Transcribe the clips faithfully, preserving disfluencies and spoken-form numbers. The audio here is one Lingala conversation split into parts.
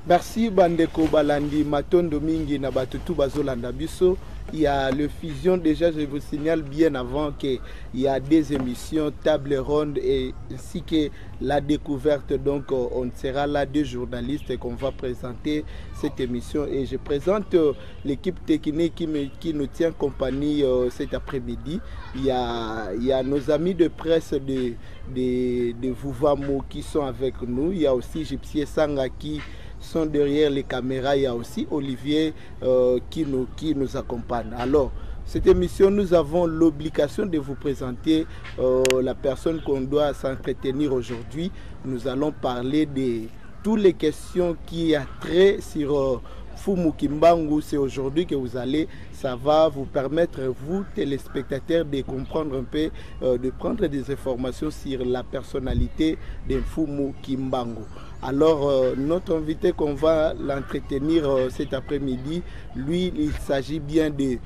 Merci Bandeko Balandi, Matondo Mingi na Batutu Bazolanda Biso. Il y a le fusion, déjà je vous signale bien avant qu'il y a des émissions, table ronde et ainsi que la découverte. Donc on sera là deux journalistes qu'on va présenter cette émission. Et je présente l'équipe technique qui, me, qui nous tient compagnie euh, cet après-midi. Il y a, il y a nos amis de presse de, de, de Vouvamo qui sont avec nous. Il y a aussi Gypsy Sanga qui sont derrière les caméras. Il y a aussi Olivier euh, qui, nous, qui nous accompagne. Alors, cette émission, nous avons l'obligation de vous présenter euh, la personne qu'on doit s'entretenir aujourd'hui. Nous allons parler de toutes les questions qui ont trait sur euh, Fumu Kimbangu. C'est aujourd'hui que vous allez, ça va vous permettre, vous téléspectateurs, de comprendre un peu, euh, de prendre des informations sur la personnalité de Fumu Kimbangu. Alors, euh, notre invité qu'on va l'entretenir euh, cet après-midi, lui, il s'agit bien de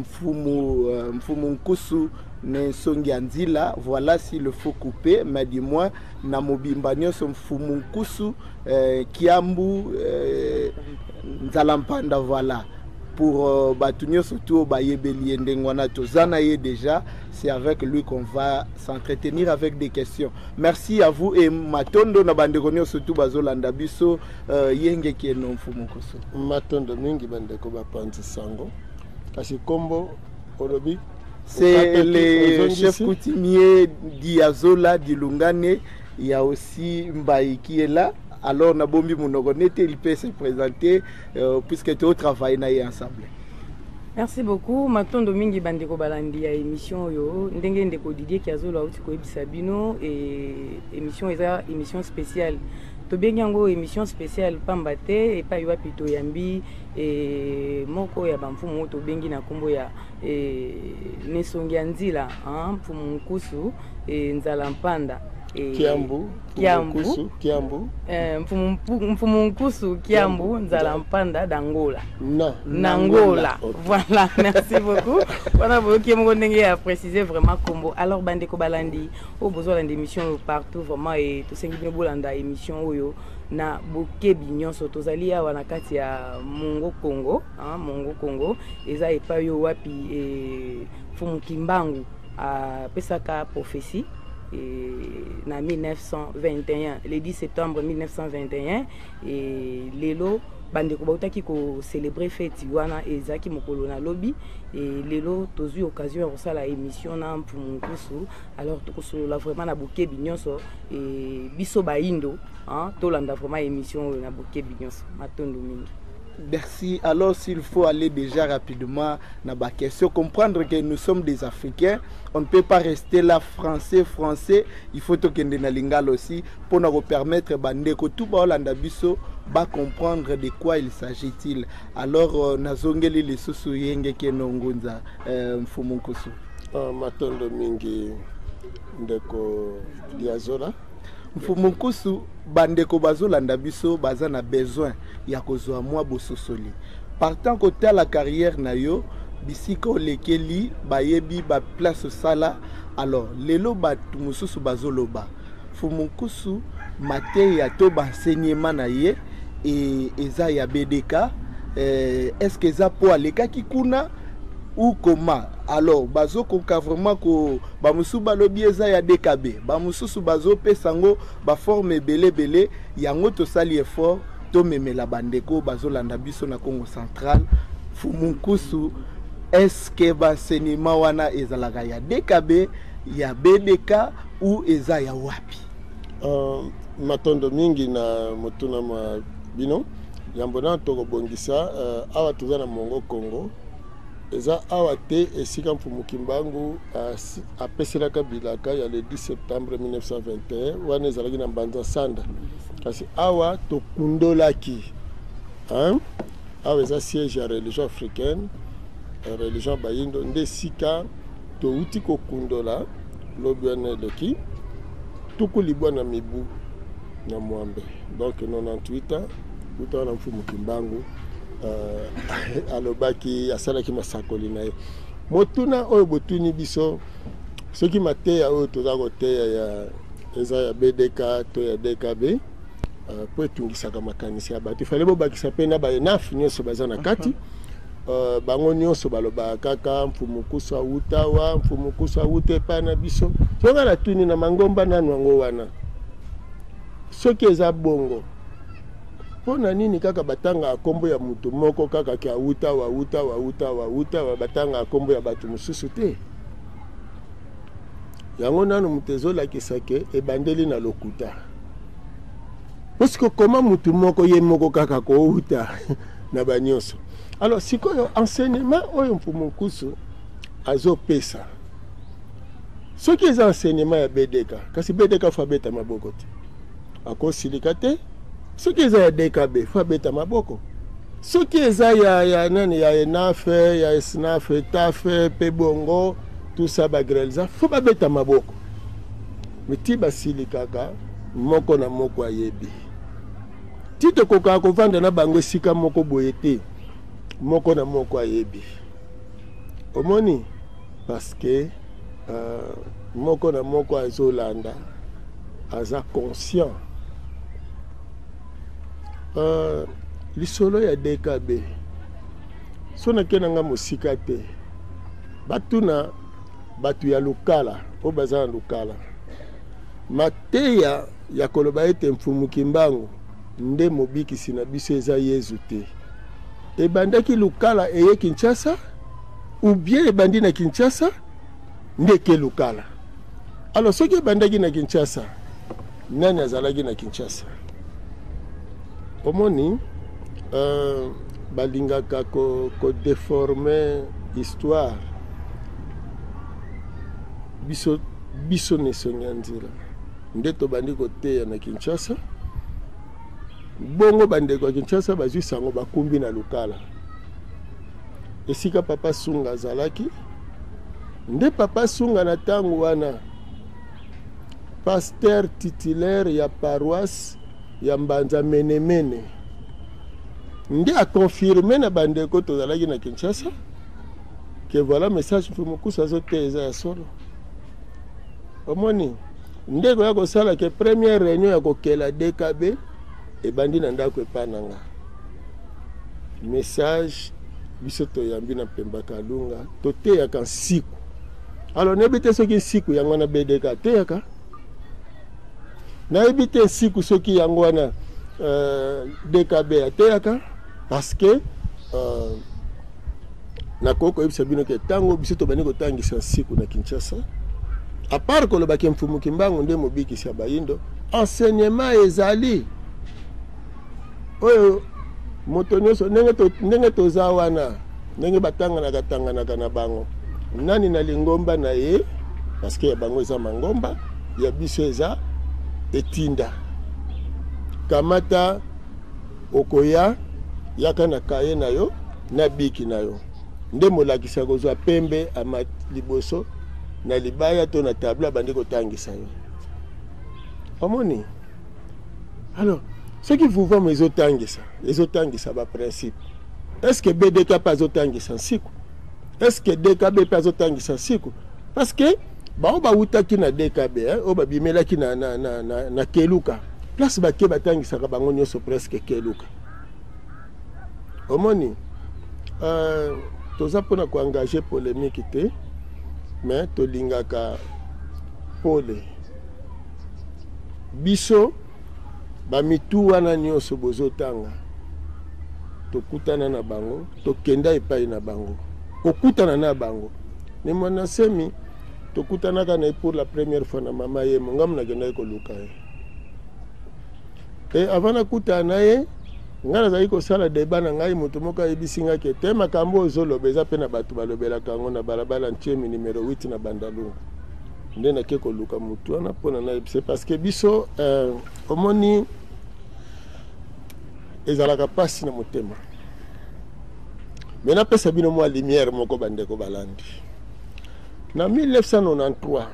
Mfumu, euh, Mfumu Nkusu Nsongianzila. Voilà s'il faut couper, mais dis-moi, Namobimbanyo son Mfumu Nkusu euh, Kiambu euh, Nzalampanda, voilà. Pour euh, Batunyo surtout Bayebeli Ndengwana Tozana est déjà, c'est avec lui qu'on va s'entretenir avec des questions. Merci à vous et Matondo na bandekonyo surtout Bazolanda Biso yenge qui est non Fumukoso. Matondo mingi bandeko bapanzi sango. Kasi kombo olobi c'est le chef coutumier d'Iazola d'Ilungane. Il y a aussi Mbaï qui est là. Alors, Nabombi Monogonete, il peut se présenter euh, puisque tu travailles ensemble. Merci beaucoup. Matondo mingi bandeko balandi ya émission yo ndenge ndeko Didier Kiazola uti ko ebisabino et émission eza émission spéciale. To bengango émission spéciale pambate et pa yo pito yambi et moko ya bamfumu to bengi na kombo ya e Nsongianzila hein Mfumu Nkusu et Nzalampanda. Kiambu, Kiambu, Kiambu, Mfumu Nkusu Kiambu, Nzalampanda d'Angola. Non, Nangola. Voilà, merci beaucoup. Voilà, vous qui m'ont précisé vraiment combo. Alors, Bandeko Balandi, au besoin d'émissions partout, vraiment, et tout ce qui est bolanda émission, oyo, na boke bignon sotozali ya wanakati ya Mongo Congo, hein, Mongo Congo, eza epa yo wapi et Fumu Kimbangu a pesaka prophétie. Et en mille neuf cent vingt et un, le dix septembre mille neuf cent vingt et un, et Lelo bandeko bautaki ko célébrer fête wana ezaki mokolo na lobby et Lelo tozu occasion ya la émission na Mfumu Nkusu. Alors to la vraiment na boke binyonso et biso baindo hein to landa vraiment émission na boke binyonso Matondo mingi. Merci. Alors, s'il faut aller déjà rapidement dans la question, comprendre que nous sommes des Africains, on ne peut pas rester là français, français. Il faut que nous soyons aussi pour nous permettre que tout le monde va comprendre de quoi il s'agit-il. Alors, nous avons les sous yenge qui nous ont Mfumu Nkusu. Matondo mingi ndeko Diazola. Mfumu Nkusu bandeko Bazolanda Biso baza na besoin ya kozwa mwa bososoli. Partant côté la carrière na yo bisiko lekeli bayebi ba place sala. Alors lelo batu mususu bazoloba Mfumu Nkusu mate ya to ba enseignement na ye et eza ya B D K eh, est-ce que za po aleka kikuna ou comment? Alors bazo koka vraiment ko ba musu balobi eza ya D K B ba mususu bazo pesango ba forme belé belé yango to sali effort to memela bandeko bazo landa biso na Congo central. Mfumu Nkusu est-ce que ba enseignement wana ezalaka ya D K B ya B D K ou eza ya wapi? Uh, Matondo mingi na motuna ma bino yambona to bongisa uh, awa tuzana Mongo Congo. Eza awate esika Mfumu Kimbangu apeselaka bilaka ya le dix septembre mille neuf cent vingt et un wana ezalaki na Mbanza Sanda kasi awa tokundolaki hein awa eza siège ya religion africaine religion bayindo nde sika touti kokundola lobi wana eleki tukulibwa na mibu na mwambe donc quatre-vingt-dix-huit ans uta na Mfumu Kimbangu Uh, alobaki asalaki masakoli na ye motuna oyo botuni biso soki mateya oyo toza koteya ya eza ya B D K to ya D K B po etungisaka makanisi ya bato ifale bobakisa mpe na baenaf nyonso baza na kati. Uh, bango nyonso baloba kaka mfumukusu awuta wa mfumukusu awuta epai na biso songa na tuni na mangomba nanu yango wana soki eza bongo mpona nini kaka batanga akombo ya mutu moko kaka ki awuta wawuta wawuta wawuta batanga akombo ya bato mosusu te yango nanu mutu ezolakisa ke ebandeli na lokuta parceke koma mutu moko ye moko kaka kouta na banyonso. Alors, si vous avez enseignement, vous avez azopesa. Ce qui est enseignement à B D K, parce que B D K faut beta maboko. À cause silicate, ce qui est à D K B faut beta maboko. Ce qui est à ya ya nani ya enafe, ya esnafe, tafe, pebongo, tout ça bagrelza, faut pas beta maboko. Mais tiba silikaka, moko na moko ayebi. Tite koka ko vanda na bango sika moko boyete. Moko na moko ayebi omoni parce que euh, moko na moko azolanda aza conscient euh, lisolo ya D K B sona kenanga mosika te batuna batu ya lukala o baza na lukala mateya ya koloba ete mfumuki mbangu nde mobikisi na biso eza Yesu te. Ebandaki lukala eye Kinshasa ou bien ebandi na Kinshasa ndeke lukala. Alors soki ebandaki na Kinshasa nani azalaki na Kinshasa omoni euh, balingaka ko, ko déformer histoire biso biso nesonga nzira nde tobandi koteya na Kinshasa bongo bandeko ya Kinshasa bazwi sango bakumbi na lukala esika papa Sunga azalaki nde papa Sunga na tango wana pasteur titulaire ya paroisse ya Mbanza Menemene nde a confirmé na bandeko tozalaki na Kinshasa que voilà message mfumukusu azote eza ya solo omoni ndeko ya kosala ke première réunion ya kokela D K B ebandi na ndako epananga message biso toyambi na Pemba Kalunga toteyaka nsiku. Alors nebite soki nsiku yango wana B D K teyaka nayebi te nsiku soki yango wana euh, D K B ateyaka parce que euh, nakoki koyebisa bino ke ntango biso tobandi kotangisa nsiku na Kinshasa à part kolobaki mfumuki mbangu nde mobikisi ya bayindo enseignement ezali oyo moto nyonso ndenge toza wana ndenge batanganaka tanganaka na bango nani na lingomba na ye parce que ya bango eza mangomba ya biso eza etinda kamata okoya yaka na kaye na yo na biki na yo nde molakisa kozwa pembe ama liboso na libaya to na tabla bandi kotangisa yo omoni. Alors ce qui vous voit mes otangisa les otangisa ba principe est-ce que B D K pas otangisa nsiku est-ce que D K B pas otangisa nsiku parce que ba ba utaki na D K B hein o ba bimelaki na na na na, na keluka place ba ke batangisa ka bango nyonso presque keluka omoni euh toza pona ko engager polémique te mais tolingaka pole biso bamitu wana nyonso bozotanga tokutana na bango tokenda epai na bango okutana na bango ni mwana semi tokutanaka na pour la première fois na mama ye mongamu nakendaki koluka ye e avant nakutana na ye nga nazali kosala deba na ngai moto moko ayebisi nga ke te makambo ozoloba eza mpe na bato balobelaka yango na balabala ntiemi numero huit na Bandalungu nde nake koluka mutu wana mpona nayebisa parce que biso euh, omoni ezalaka pasi na motema me napesa bino mwa lumière moko bandeko balandi na mille neuf cent quatre-vingt-treize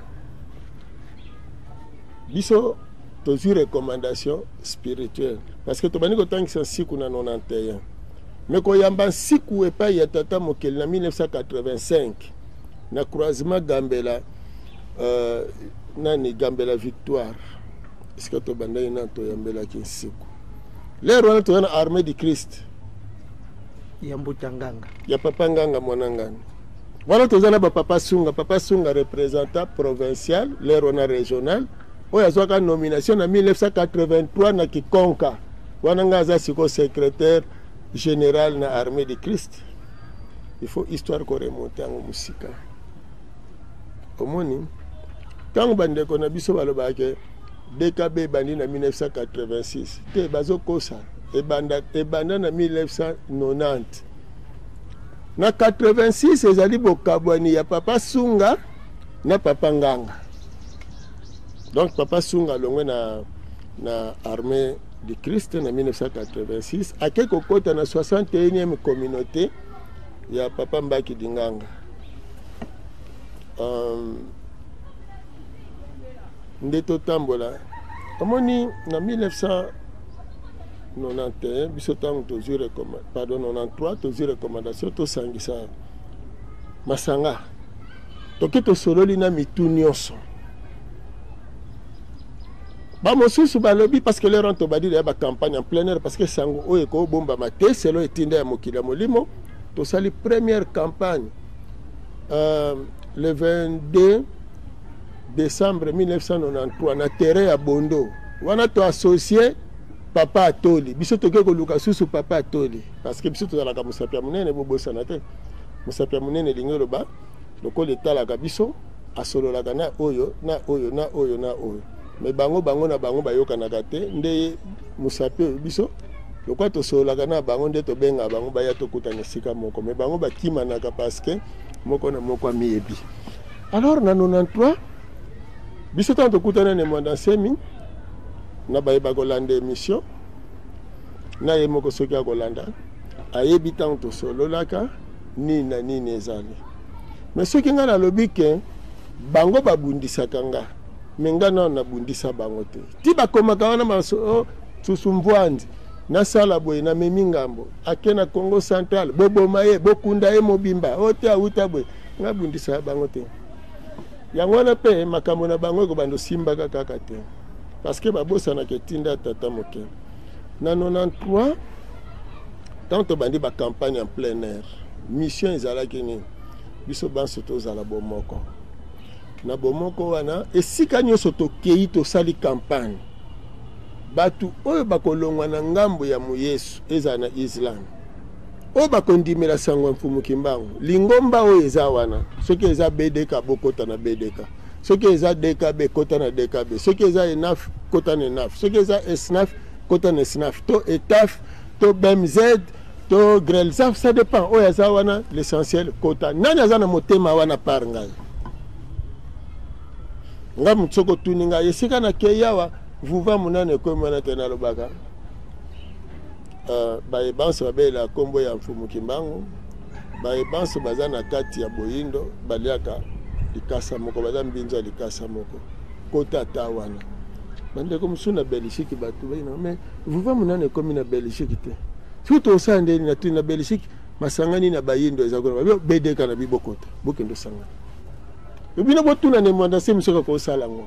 biso tozwi recommandation spirituelle parce que tobandi kotangisa nsiku na quatre-vingt-onze et un me koyamba nsiku epai ya tata mokeli na mille neuf cent quatre-vingt-cinq na croisement Gambela euh, nani Gambela Victoire esika tobandaki na toyambelaki nsiku lero wana toza na armée du Christ ya Mbuta Nganga ya papa Nganga mwana ngani wana toza na bapapa Sunga papa Sunga représentant provincial lero wana régional oyo azwaka nomination na mille neuf cent quatre-vingt-trois na Kikonka wana nga aza siko secrétaire général na armée du Christ. Il faut histoire ko remonte yango musika omoni tango bandeko na biso balobake D K B bandi na mille neuf cent quatre-vingt-six te bazokosa ebanda ebanda na mille neuf cent quatre-vingt-dix na quatre-vingt-six ezali bokabwani ya papa Sunga na papa Nganga. Donc papa Sunga longwe na na armée du Christ en mille neuf cent quatre-vingt-six à quelque côté na soixante et unième communauté ya papa Mbaki Dinganga. Um, ndeto tambola omoni na mille neuf cent quatre-vingt-onze biso tango tozwi recommandation pardon quatre-vingt-treize tozwi recommandation tosangisa masanga toki tosololi na mitu nyonso ba mosusu balobi parce que leur ont tobadi ya ba campagne en plein air parce que sango oyo ko bomba mate selo etinda ya mokili ya molimo tosali première campagne euh, le vingt-deux décembre mille neuf cent quatre-vingt-treize na terrain ya Bondo wana to associé papa Atoli biso toke ko luka susu papa Atoli parce que biso tozala ka musapia munene bobosana te musapia munene lingelo ba loko letala ka biso asolola kana oyo na oyo na oyo na oyo mais bango bango na bango bayoka na kate nde musapia biso lokwa tosolola kana bango nde to benga bango baya to kutana sika moko mais bango bakima na ka parce que moko na moko amiebi. Alors na quatre-vingt-treize biso tanto kutana ne mwanda semi na bayeba kolanda émission na ye moko soki akolanda ayebi tango tosololaka nini na nini ezali mais soki nga nalobi ke bango babundisaka nga me nga nao nabundisa bango te ti bakomaka wana maso susumvwandi nasala boye namemi ngambo ake na Congo Central boboma ye bokunda ye mobimba ote auta boye nga bundisa bango te yango wana mpe makambo na bango ekobanda osimbaka kaka te parce que babosanaka etinda tata moke na quatre-vingt-treize tant tobandi bacampagne en plein air mission ezalaki nini biso banso tozala bomoko na bomoko wana esika nyonso tokei tosali campagne batu oyo bakolongwa na ngambo ya muyesu ezala na Islam oyo bakondimela sango ya mfumu kimbangu lingomba oyo eza wana soki eza B D K bokota na B D K soki eza D K B kota na D K B soki eza enaf kota na enaf soki eza esnaf kota na esnaf to etaf to B M Z to grelzaf ça dépend oyo eza wana l'essentiel kota nani aza na motema wana par ngai nga mutsoko tuninga yesika na keyawa vuva munane ko mwana tena lobaka uh, baye banso babela kombo ya mfumu kimbangu baye banso baza na kati ya boyindo baliaka likasa moko baza mbinzo likasa moko kota tawana bande ko musuna belishiki batu bayina mais vuva munane ko mina belishiki te surtout sande na tuna belishiki masangani na bayindo ezakona ba bedeka na bibokota bokendo sanga ubina botuna ne mwanda semisoka ko salango.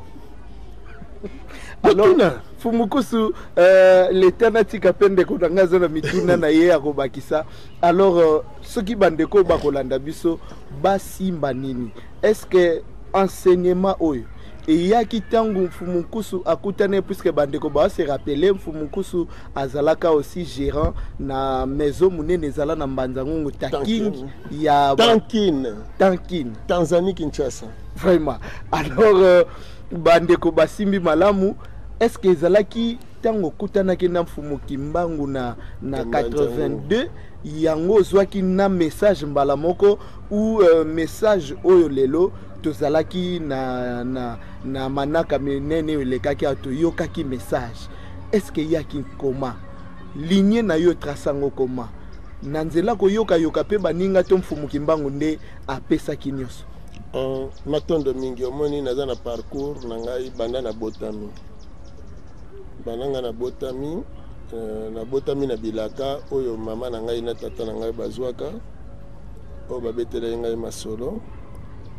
Alors Fumukusu euh, l'éternité pende ko dangazo na mituna na ye akobakisa. Alors euh, ceux qui bandeko bakolanda biso basimba nini? Est-ce que enseignement oyo et yaki tangu Fumukusu akutane puisque bandeko ba se rappeler Fumukusu azalaka aussi gérant na maison munene zala na Mbanzangungu Taking ya Tankine Tankine Tanzanie Kinshasa. Vraiment. Alors euh, bandeko basimbi malamu est-ce que ezalaki tango kutana ke na mfumu kimbangu na na quatre-vingt-deux yango zwaki na message mbala moko ou euh, message oyo lelo tozalaki na na na manaka menene lekaki atoyokaki message est-ce que yaki koma ligne na yo trasango koma na nzela ko yoka yoka pe baninga to mfumu kimbangu nde apesaki nyonso. Uh, matondo mingi omoni naza na parcours na ngai banda na botami bananga na botami uh, na botami na bilaka oyo mama na ngai na tata na ngai bazwaka oyo babetela ngai masolo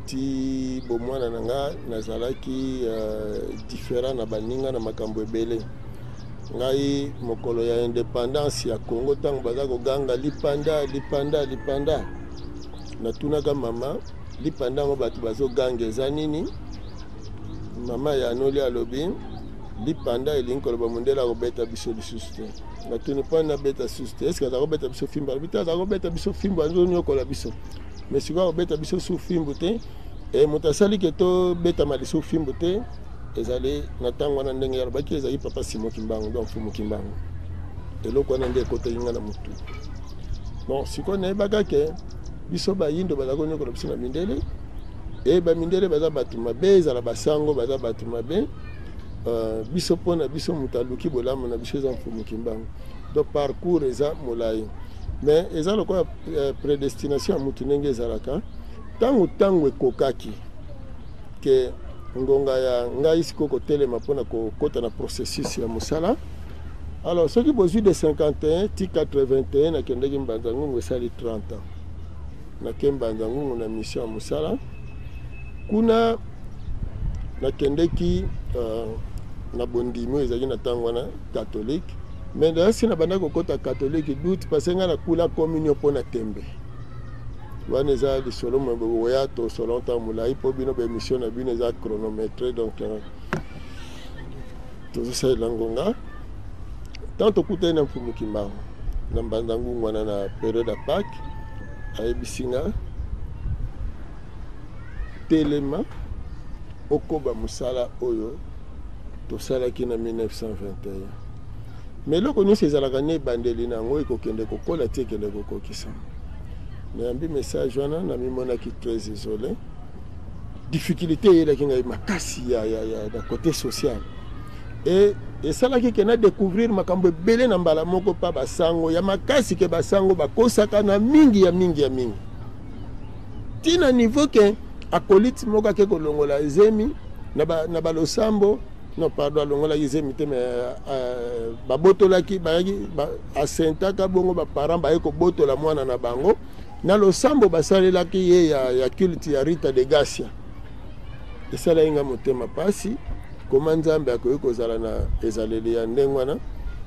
ti bomwana na nga nazalaki uh, différent na baninga na makambo ebele. Ngai mokolo ya indépendance ya Congo tango baza koganga lipanda lipanda lipanda natunaka mama lipanda ngo batu bazoganga eza nini. Mama ya noli alobi lipanda elingi koloba mondela kobeta biso lisusu te. Natuni mpo na beta susu te. Eske aza kobeta biso fimbo alobi aza kobeta biso fimbo azoniokola biso mais sikoyo kobeta biso su fimbo te e moto asali ke tobetama lisu fimbo te ezali na ntango wana ndenge alobaki ezali papa Simon Kimbangu donc Fumu Kimbangu eloko wana nde ekotaki nga na motu. Bon sikoyo nayebaka ke biso bayindo baza koniokola biso na mindele e bamindele baza bato mabe ezala basango baza bato mabe uh, biso mpo na biso moto aluki bolamu na biso eza Fumu Kimbangu donc parcours eza molai mais eza lokola uh, prédestination ya motu ndenge ezalaka ntango ntango ekokaki ke ngonga ya ngai siko kotelema mpona kokota na processus ya mosala. Alors soki bozwi de cinquante et un ti quatre-vingt et un nakendeki mbanza ngungu esali trente ans nake mbanza ngungu na mission ya mosala kuna nakendeki uh, na bondimo ezalaki na ntango wana catholique mais dasi na banda kokota catholique doute parce nga na kula communion mpona tembe wana eza lisolo moya tosolo ntango molai mpo bino baémission na bino eza chronométré donc tozosalela ngonga ntango tokutani na Fumu Kimbangu na mbanza ngungu wana na période ya Pâques ayebisi nga telema okoba mosala oyo tosalaki na mille neuf cent vingt et un mais eloko nyonso ezalaka ne ebandeli na yango ekokende kokola ti ekende kokokisa. Nayambi message wana na mimonaki très isolé difficulté eyelaki ngai makasi ya, ya, ya, ya côté social et esalaki ke na découvrir makambo ebele na mbala moko pa basango ya makasi ke basango bakosaka na mingi ya mingi ya mingi tina niveau ke akolite moko ake kolongola ezemi na, ba, na balosambo non pardon alongola izemi te mais uh, babotolaki bayaki ba, asentaka bongo baparent baye kobotola mwana na bango na losambo basalelaki ye ya, ya culte ya Rita de Gracia esalaki nga motema pasi koma nzambe akoki kozala na ezaleli ya ndenge wana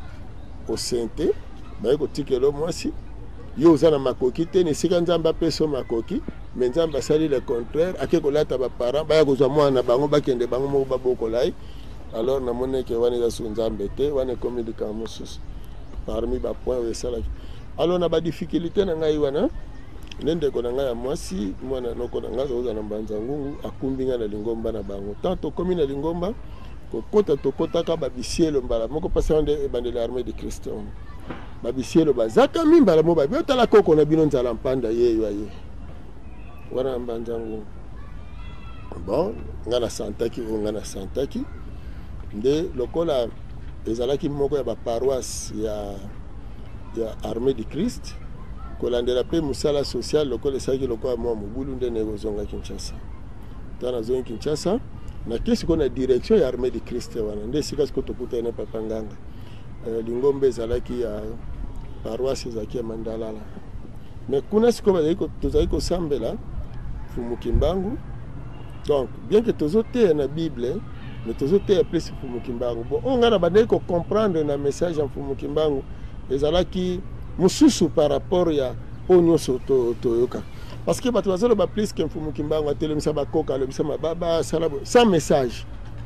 osente baye kotikela mwasi yo oza na makoki te na esika nzambe apeso makoki me nzambe asali le contraire ake kolata baparent baya kozwa mwana na bango bakende bango moko babokola ye. Alors namoneke wana eza su nzambe te wana ekomi likambo mosusu parmi bapoint oyo esalaki. Alors na badifficulté na ngai wana nde ndeko na ngai ya mwasi mwana noko na ngai azoza na mbanza ngungu akumbi ngai na lingomba na bango tant tokomi na lingomba kokota tokotaka babisielo mbala moko pasi wana nde ebandeli armée de Christ babisielo bazaka mi mbala mo babi otala koko na bino nzala mpanda yeyo aye wana na mbanza ngungu. Bon ngai na santaki o ngai na santaki nde lokola ezalaki moko ya baparoisse ya, ya armée de Christ kolandela mpe mosala social lokola esalaki lokola mwa mobulu nde nekozonga Kinshasa. Ntango nazongi Kinshasa nake sikoyo na direction ya armée de Christ wana nde esika sikoyo tokutani na papa nganga uh, lingomba ezalaki ya paroisse ezalaki ya Mandalala mais kuna sikoyo tozalaki kosambela Fumu Kimbangu donc bien que tozoteya na Bible mais tozoteya plus Fumu Kimbangu bon on nga na bandeki kocomprendre na message ya Fumu Kimbangu ezalaki mosusu par rapport ya oyo nyonso toyoka parce que bato bazoloba plus ke Fumu Kimbangu atelemisa bakoka alobisa mababa asala sans message.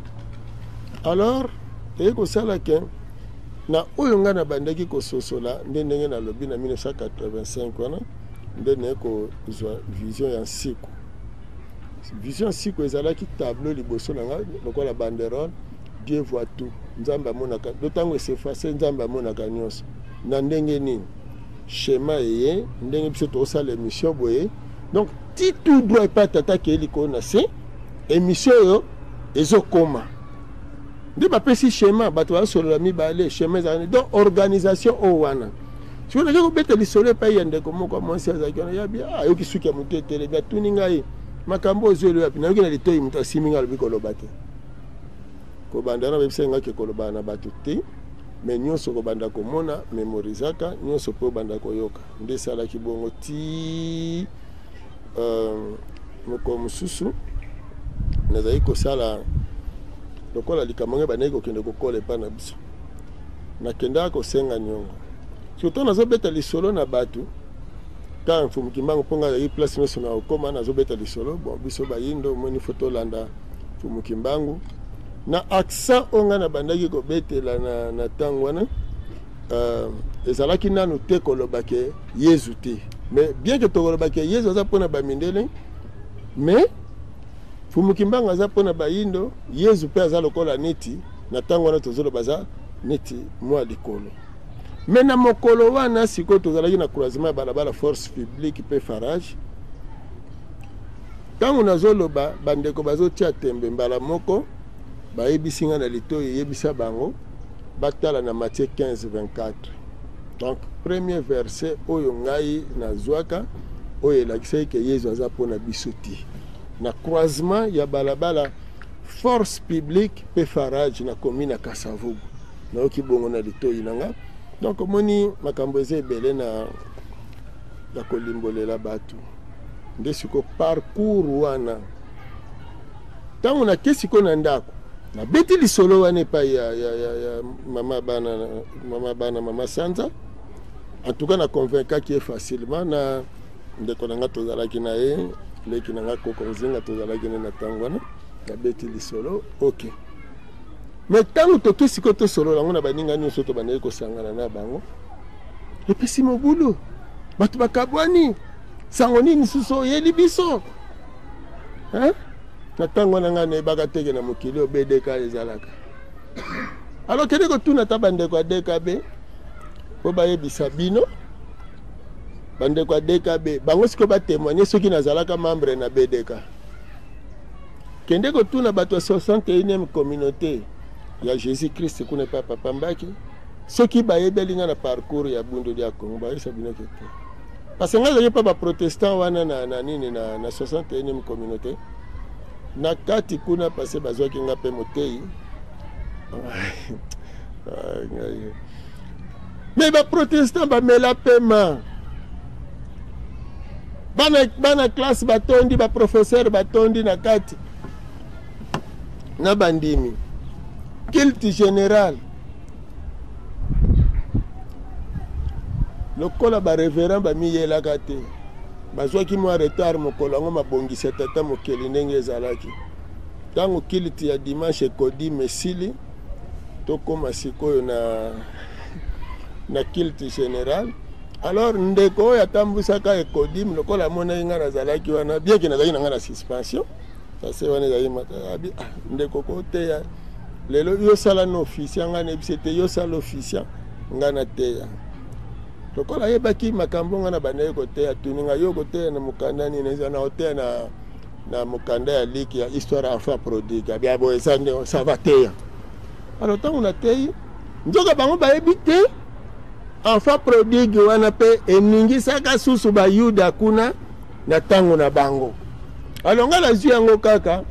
Alors eye kosala ke na oyo nga na bandeki kososola nde ndenge nalobi na mille neuf cent quatre-vingt-cinq wana nde naye kozwa vision ya nsiku. Vision nsiku ezalaki tableau liboso na nga lokola banderole Dieu voit tout nzambe amonaka ntango esefase nzambe amonaka nyonso na ndenge nini schéma eye ndenge biso tokosala émission boye donc ti tout droit epa tata ke elikolo na se émission oyo ezokoma nde bapesi schéma bato bazosolola mibale schéma ezalani donc organisation oyo wana sikoyo nake kobeta lisolo epai ya ndeko moko mwasi azalaki wana yabi ayoki suki ya moto etelemi atuni ngai makambo ozo yapi nayoki na litoyi moto asimi ngai alobi koloba te kobanda wana bebisa ngaki koloba na bato te mais nyonso kobanda komona memorizaka nyonso mpe obanda koyoka nde esalaki bongo ti uh, moko mosusu nazali kosala lokola likambo banei kokende kokola epa na biso nakendaka kosenga nyongo surtout nazobeta lisolo na bato ka mfumuki mbango mponga azali place nyonso na okoma nazobeta lisolo bon biso bayindo omoni fo tolanda mfumuki mbangu na accent onga na bandaki kobetela na, na ntango wana uh, ezalaki nanu te kolobake yezu te mais bien que tokolobake yezu aza mpona bamindele mais mfumuki mbangu aza mpona bayindo yezu mpe aza lokola neti na ntango wana tozoloba aza neti mwa likolo mais na mokolo wana sikoyo tozalaki na croisement ya balabala force publique mpe farage ntango nazoloba bandeko bazotia tembe mbala moko bayebisi nga na litoyi eyebisa bango batala na Matthieu quinze vingt-quatre. Donc premier verset oyo ngai nazwaka oyo elakisaki ke yezu aza mpona biso ti na croisement ya balabala force publique mpe farage na commune ya Kasavubu nayoki bongo na litoyi na nga. Donc omoni makambo eza ebele na ya kolimbolela bato nde siko parcours wana ntango nake siko na ndako nabeti lisolo wana epai ya, ya, ya, ya mama bana mama bana mama Sanza en tout cas na convaincaki ye facilement na ndeko na nga tozalaki na ye leki na nga koko nzinga tozalaki ne na ntango wana nabeti lisolo ok mais ntango toke siko tosolola yango na baninga nyonso to bandeki kosangana na bango epesi mobulu bato bakabwani sango nini susu oyeli biso na ntango wana ngai nayebaka teke na mokili oyo B D K ezalaka alors kende kotuna ta bandeko ya D K B po bayebisa bino bandeko ya D K B bango siko batémoigne soki nazalaka membre na B D K kende kotuna bato ya soixante et unième communauté ya Jésus Christ kuna pa papa mbaki soki bayebeli nga na parcours ya Bundu ya Congo bayebisa bino ke te parce que nga ezali pa baprotestant wana na, na nini na, na soixante et unième communauté na kati kuna pase bazwaki nga mpe motei mais baprotestant bamela pema bana, bana classe batondi baprofesseur batondi na kati na bandimi culte général lokola bareverend bamiyelaka te bazwaki mwa retard mokolo yango mabongisi tata mokeli ndenge ezalaki ntango culte ya dimanche ekodi mesili tokóma sikoyo na na culte général alors ndeko oyo atambwisaka ekodi lokola amonaki nga nazalaki wana bien ke nazalaki na nga na suspension sase wana ezalaki matabi ndeko koteya lelo yosala na officia nga nayebisi ete yosala officia nga nateya lokola yebaki makambo nga na bandeki koteya tuninga yo koteya na mokanda nini eza na oteya na, na mokanda ya liki ya histoire ya enfant prodigue abia boye eza nde ça va teya alors ntango nateyi nzoka bango bayebi te enfant prodigue wana mpe eningisaka susu bayuda kuna na ntango na bango alors nga nazwi yango kaka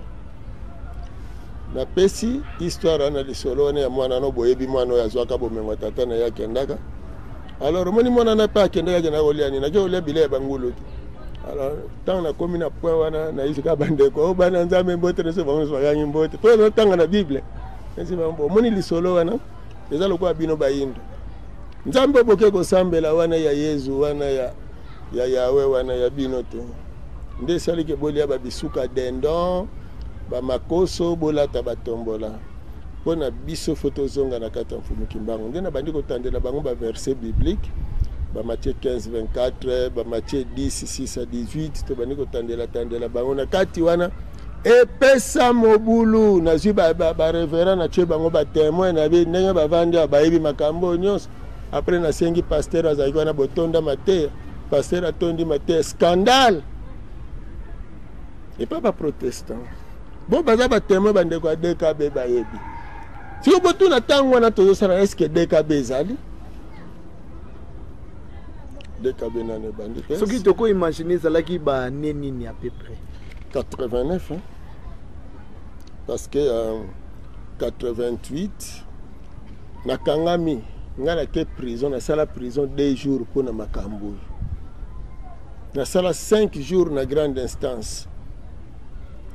napesi histoire wana lisolo wana ya mwana no boyebi mwana oyo azwaka bomengo tata na ye akendaka alors omoni mwana na mpe akendaka akendaka kolia nini ake kolia bilei ya bangulu te alors ntango nakomi na point wana nayisika bandeko o bana nzambe mbote neso bango nyonso bakangi mbote po ezotanga na bible nesi bango omoni lisolo wana eza lokola bino bayindo nzambe oboke kosambela wana ya yezu wana ya ya yawe wana ya bino te nde esaliki bolia babisuka dendon bamakoso bolata batombola mpona biso fo tozonga na kati ya mfumuki mbango nde na bandi kotandela bango baverset biblique bamatthieu quinze vingt-quatre bamatthieu dix six à dix-huit to bandi kotandela tandela bango na kati wana epesa mobulu nazwi bareverend natie bango batémoin na bi ndenge bavandi bayebi makambo nyonso après nasengi paster azalaki wana botonda mateya paster atondi mateya scandale epa baprotestant bo baza batémoin bandeko ya D K B bayebi siko botuna ntango wana tozosala eske D K B ezali D K B nane bandi te soki tokoimagine ezalaki bane nini à peu près quatre-vingt-neuf hein? Parce que euh, quatre-vingt-huit nakangami nga nake prison nasala prison deux jours mpona makambo oyo nasala cinq jours na grande instance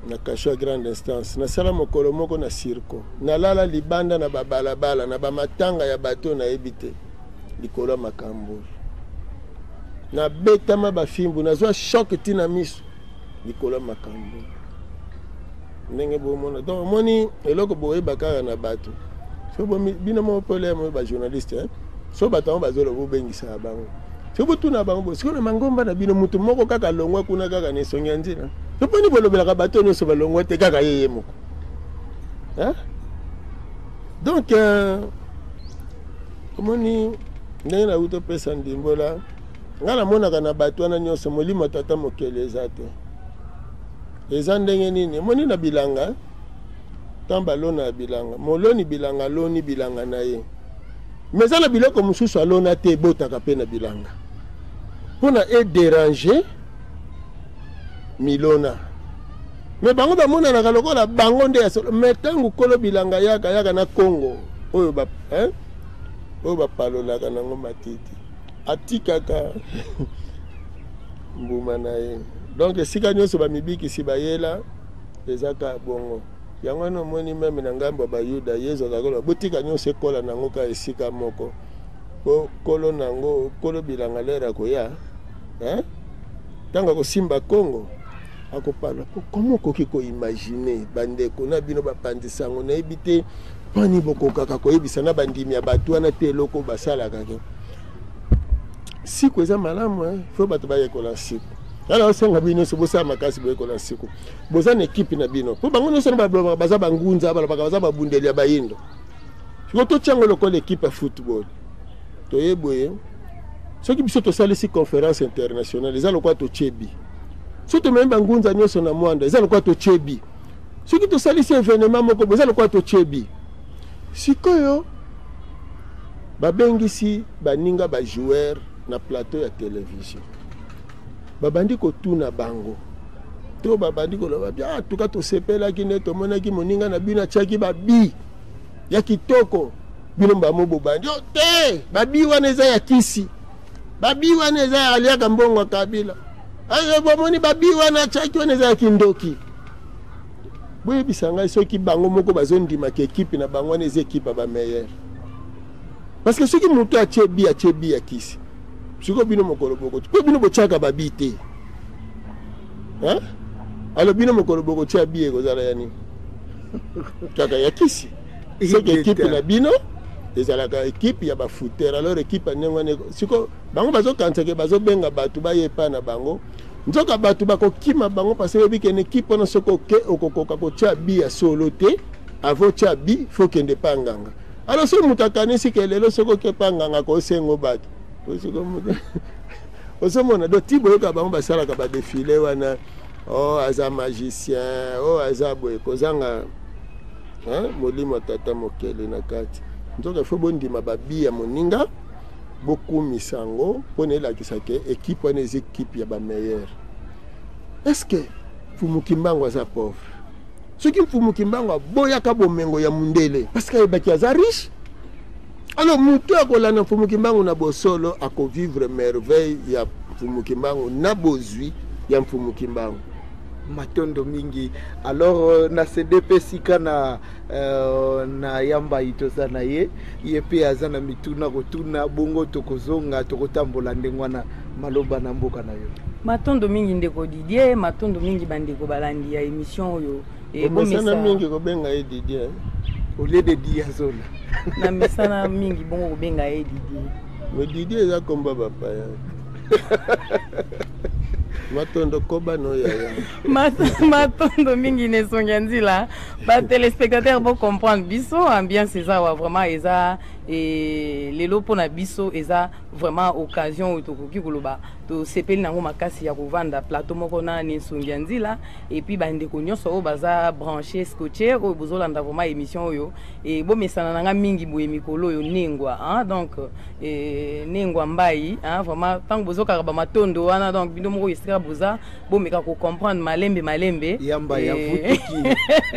na kasho grande instance na sala mokolo moko na circo na lala libanda na babalabala na bamatanga ya bato na ebite likolo makambo na betama bafimbu na zwa choc tina miso likolo makambo ndenge bomona donc moni eloko boye bakara na bato so bomi bino mo problème ba journaliste hein so bato bazolo bobengisa bango so botuna bango so na mangomba na bino mutu moko kaka longwa kuna kaka ne songa nzina so poni bolobela bato no so balongwa te kaka yeye moko hein donc euh, moni ndenge na uto pesa ndimbola ngana mona kana bato wana nyoso molimo tata mokele ezate eza ndenge nini moni na bilanga tamba lona ya bilanga moloni bilanga loni bilanga na ye mais na biloko mosusu alona te ebotaka mpe na bilanga mpona edéranger milona mais bango bamonanaka lokola bango nde ya solo mais ntango kolo bilanga yaka yaka na Congo oyo ba hein oyo bapalolaka nango matiti atikaka mbuma na ye donc esika nyonso bamibikisi bayela ezaka bongo yango no moni meme na ngambo ya bayuda yesu akakola botika nyonso ekola nango ka esika moko po kolo nango kolo bilanga lera koya hein tanga kosimba Congo akopala comment okoki koimagine bandeko na bino bapandisango na yebi te pani bokokaka koyebisa na bandimi ya bato wana te eloko basalaka ke siku eza malamu hein fo bato bayekola siku ala osenga bino so bosa makasi boyekola siku boza na ekipe na bino po bango nyonso na baza bangunza balobaka baza babundeli ya bayindo siko totyango lokola ekipe ya football toyeboye soki biso tosalisi conférence internationale eza lokwa tochebi so tomemi bangunza nyonso na mwanda eza lokwa tochebi soki tosalisi événement moko eza lokwa tochebi sikoyo babengisi baninga bajoueur na plateau ya télévision babandi kotuna bango to babandi koloba bia tuka tosepelaki nde tomonaki moninga na bino atiaki babi ya kitoko bino mbamo bobandi o te babi wana eza ya kisi babi wana eza ya aliaka mbongo Kabila ayo bomoni babi wana atiaki wana eza ya kindoki boyebisa ngai soki bango moko bazondimaka ekipe na bango wana eza ekipe ba meilleur parce que soki moto atie bi atie bi ya kisi siko bino mokolo boko po bino bochaka babi te hein alo bino mokolo boko tia bi ekozala yani kaka ya kisi soki ekipe na bino ezalaka ekipe ya bafuter alors ekipe ndengwane siko bango bazokansake bazobenga bato bayepa na bango nzoka bato bakokima bango parce que bikene ekipe na soko ke okokoka kotia bi ya solo te avo tia bi faut kende panganga alors so mutakanisi kelelo soko ke panganga ko sengo bato osomona do tibo yoka bango basalaka badefile wana oh aza magicien oh aza boye kozanga hein molimo tata mokele na kati nzoka fo bondima babi ya moninga beaucoup misango pona elakisa ke équipe wana eza équipe ya ba meilleur est-ce que Mfumukimbangu aza pauvre soki Mfumukimbangu aboyaka bomengo ya mundele parce que ebaki aza riche alors mutu akolanda Mfumukimbangu na bosolo akovivre merveille ya Mfumukimbangu na bozwi ya Mfumukimbangu matondo mingi alors na C D P sika na uh, na yamba itoza na ye ye pe aza na mituna kotuna bongo tokozonga tokotambola ndengwana maloba na mboka na yo matondo mingi ndeko Didier matondo mingi bandeko balandi ya émission oyo e bomesa mingi ko benga e Didier au lieu de Diazona na mesana mingi bongo ko benga e Didier mais Didier eza komba bapa ya matondo koba no ya matondo mingi ne songa nzila ba téléspectateurs vont comprendre biso ambiance eza wa vraiment eza et lelo pona biso eza vraiment occasion otokoki koloba to sepeli nango makasi ya kovanda plateau moko na ne songa nzila et puis bande ko nyonso o baza branché scotché o bozolanda vraiment émission oyo et bo mesana nanga mingi boye mikolo yo nengwa hein donc et nengwa mbai hein vraiment tant bozoka ba matondo wana donc bindo moko isika boza bo meka ko comprendre malembe malembe yamba ya vutuki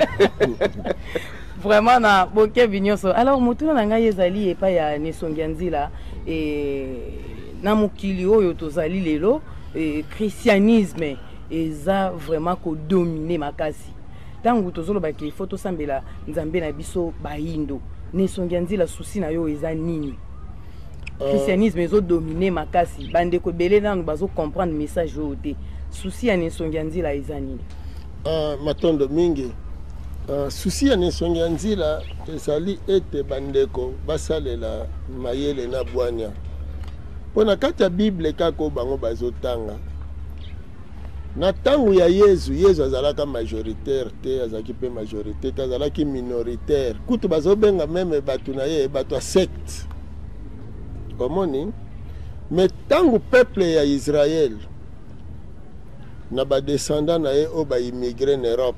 vraiment na boke binyoso alors mutuna na ngai ezali epa ya nesongi nzila et na mukili oyo tozali lelo et christianisme eza vraiment ko dominer makasi tangu tozoloba ke faut tosambela nzambe na biso bayindo nesongi ya nzela susi na yo eza nini? Christianisme ezo dominer makasi bandeko ebele nanu bazo comprendre message oyo te, susi ya nesongi ya nzela eza nini? Matondo mingi susi ya nesongi ya nzela ezali ete bandeko basalela mayele na bwania mpona kati ya bible kaka bango bazotanga na ntango ya yezu yezu azalaka majoritaire te, azalaki mpe majorité te, azalaki minoritaire kutu bazobenga meme bato na ye bato ya secte omoni. me ntango peuple ya Israel na badescendant na ye oyo baimigre na Europe,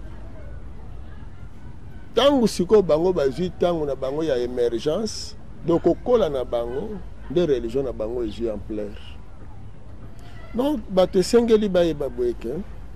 ntango sikoyo bango bazwi ntango na bango ya émergence, donc okola na bango nde religion na bango ezwi ampleur. Donc bato esengeli bayeba boye ke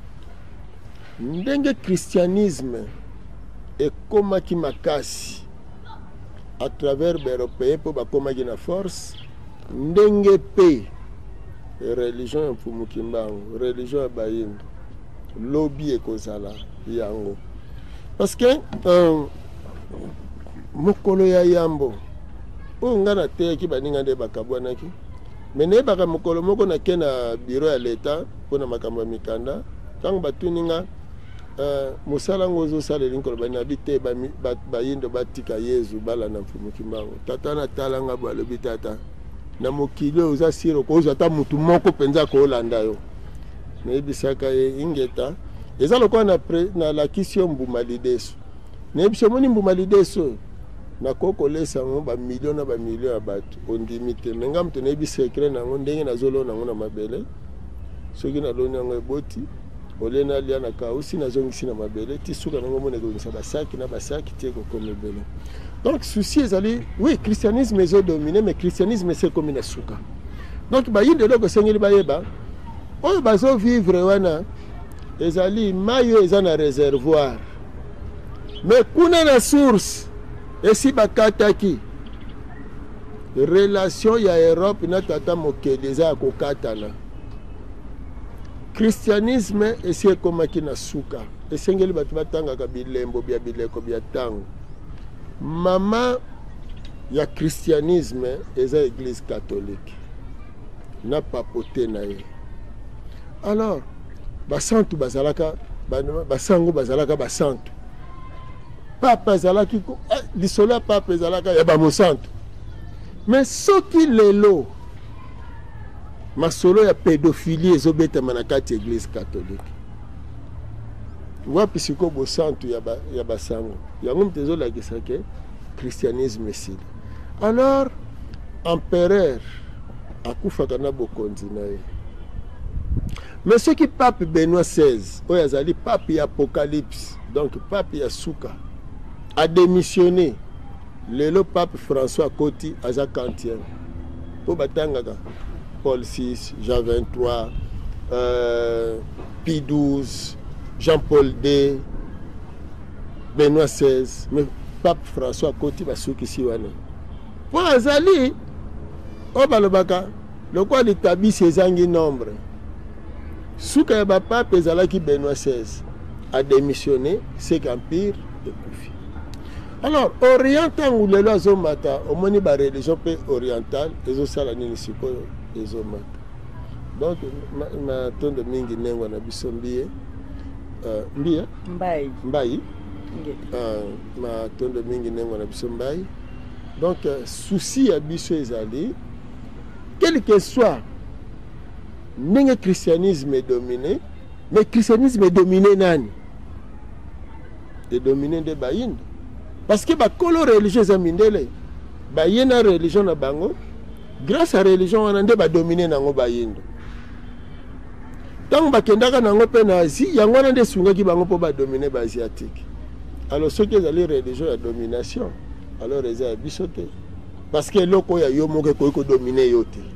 ndenge christianisme ekomaki makasi à travers baeuropéen mpo bakomaki na force, ndenge pe religion ya mfumuki mbango, religion ya bayindo lobi ekozala yango. Parce que euh, mokolo ya yambo oyo nga nateyaki baninga nde bakabwanaki, me nayebaka mokolo moko nake na biro ya leta mpona makambo ya mikanda, ntango batuninga uh, mosala ngo ozosalela nkolo banabi te bayindo batika yezu balanda mfumuki mbango. Tata natalanga bo alobi tata na mokili oyo oza siro kozwa ata mutu moko mpenza koolanda yo. Nayebisaka ye ingeta eza lokola na, na lakisi yo mbuma lideso, nayebisi omoni mbuma lideso nakokolesa yango bamilio na bamilio ya bato ondimi te, me nga moto nayebi sekre nango ndenge nazolona yango na mabele, soki naloni yango eboti ole nalia na kausi nazongisi na mabele ti suka nango mona ekokisa basaki na basaki ti ekokoma ebele. Donc souci ezali oui christianisme ezodomine, mais christianisme esekomi na suka. Donc bayindo eloko esengeli bayeba oyo bazovivre wana ezali mai oyo eza na réservoir, mais kuna na source esi bakataki relation ya Europe na tata mokeli eza ya kokatana. Christianisme esi ekomaki na suka, esengeli bato batangaka bilembo bya bileko bya ntango. Mama ya christianisme eza église catholique na papote na ye. Alors basantu bazalaka basango bazalaka basantu, papa azalaki eh, lisolo ya papa ezalaka ya bamosantu. Mais soki lelo masolo ya pédophilie ezobetama na kati ya église catholique, wapi siko bosantu ya, ba, ya basango yango moto ezolakisa ke christianisme esili. Alors empereur akufaka na bokonzi na ye. Mais ce qui pape Benoît seize oyo azali pape ya apocalypse, donc pape ya suka, a démissionné. Lelo pape François Koti aza kantienne po batangaka Paul six, Jean vingt-trois, euh, Pie douze, Jean-Paul deux, Benoît seize, mais pape François Koti basukisi wana po azali oyo balobaka lokwa litabisi ezangi nombre. Suka ya bapape ezalaki Benoît seize a démissionné, c'est qu'empire ekufi. Alors orient ntango lelo azomata omoni ba religion pe orientale ezosala nini sikoyo ezomata. Donc matondo mingi nengo na biso mbie uh, mbie mbai mbai uh, matondo mingi nengo na biso mbai. Donc uh, souci ya biso ezali quel que soit ndenge christianisme est dominé, mais christianisme est dominé nani? est dominé de bayindo. Parce que bakolo religieux za mindele bayena religion na bango, grâce à religion wana nde ba dominer nango bayindo. Tango bakendaka nango pe na Asie, yango wana nde sungaki bango po ba dominer ba asiatique. Alors ceux qui ont religion ya domination, alors eza ya biso te. Parce que loko ya yo moko ko dominer yo te.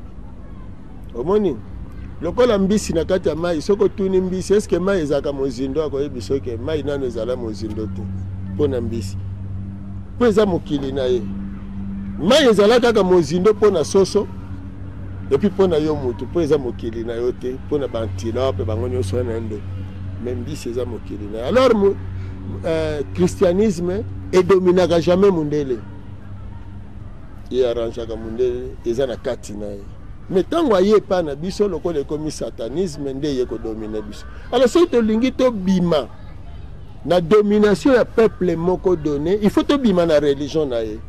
Omoni lokola mbisi na kati ya mai, soko tuni mbisi est-ce que mai ezaka mozindo akoyebi soki mai nano ezala mozindo te pona mbisi po eza mokili na ye. Mai ezala kaka mozindo pona soso epi pona yo mutu po eza mokili na yo te pona bantilope bango nyonso wana nde, mais mbisi eza mokili na ye. Alors euh, christianisme edominaka jamais mundele ye arrangeaka mundele eza na kati na ye mais ntango aye epai na biso lokola ekomi satanisme nde ye kodomine biso. Alors soki tolingi tobima na domination ya peuple moko donné, il faut tobima na religion na ye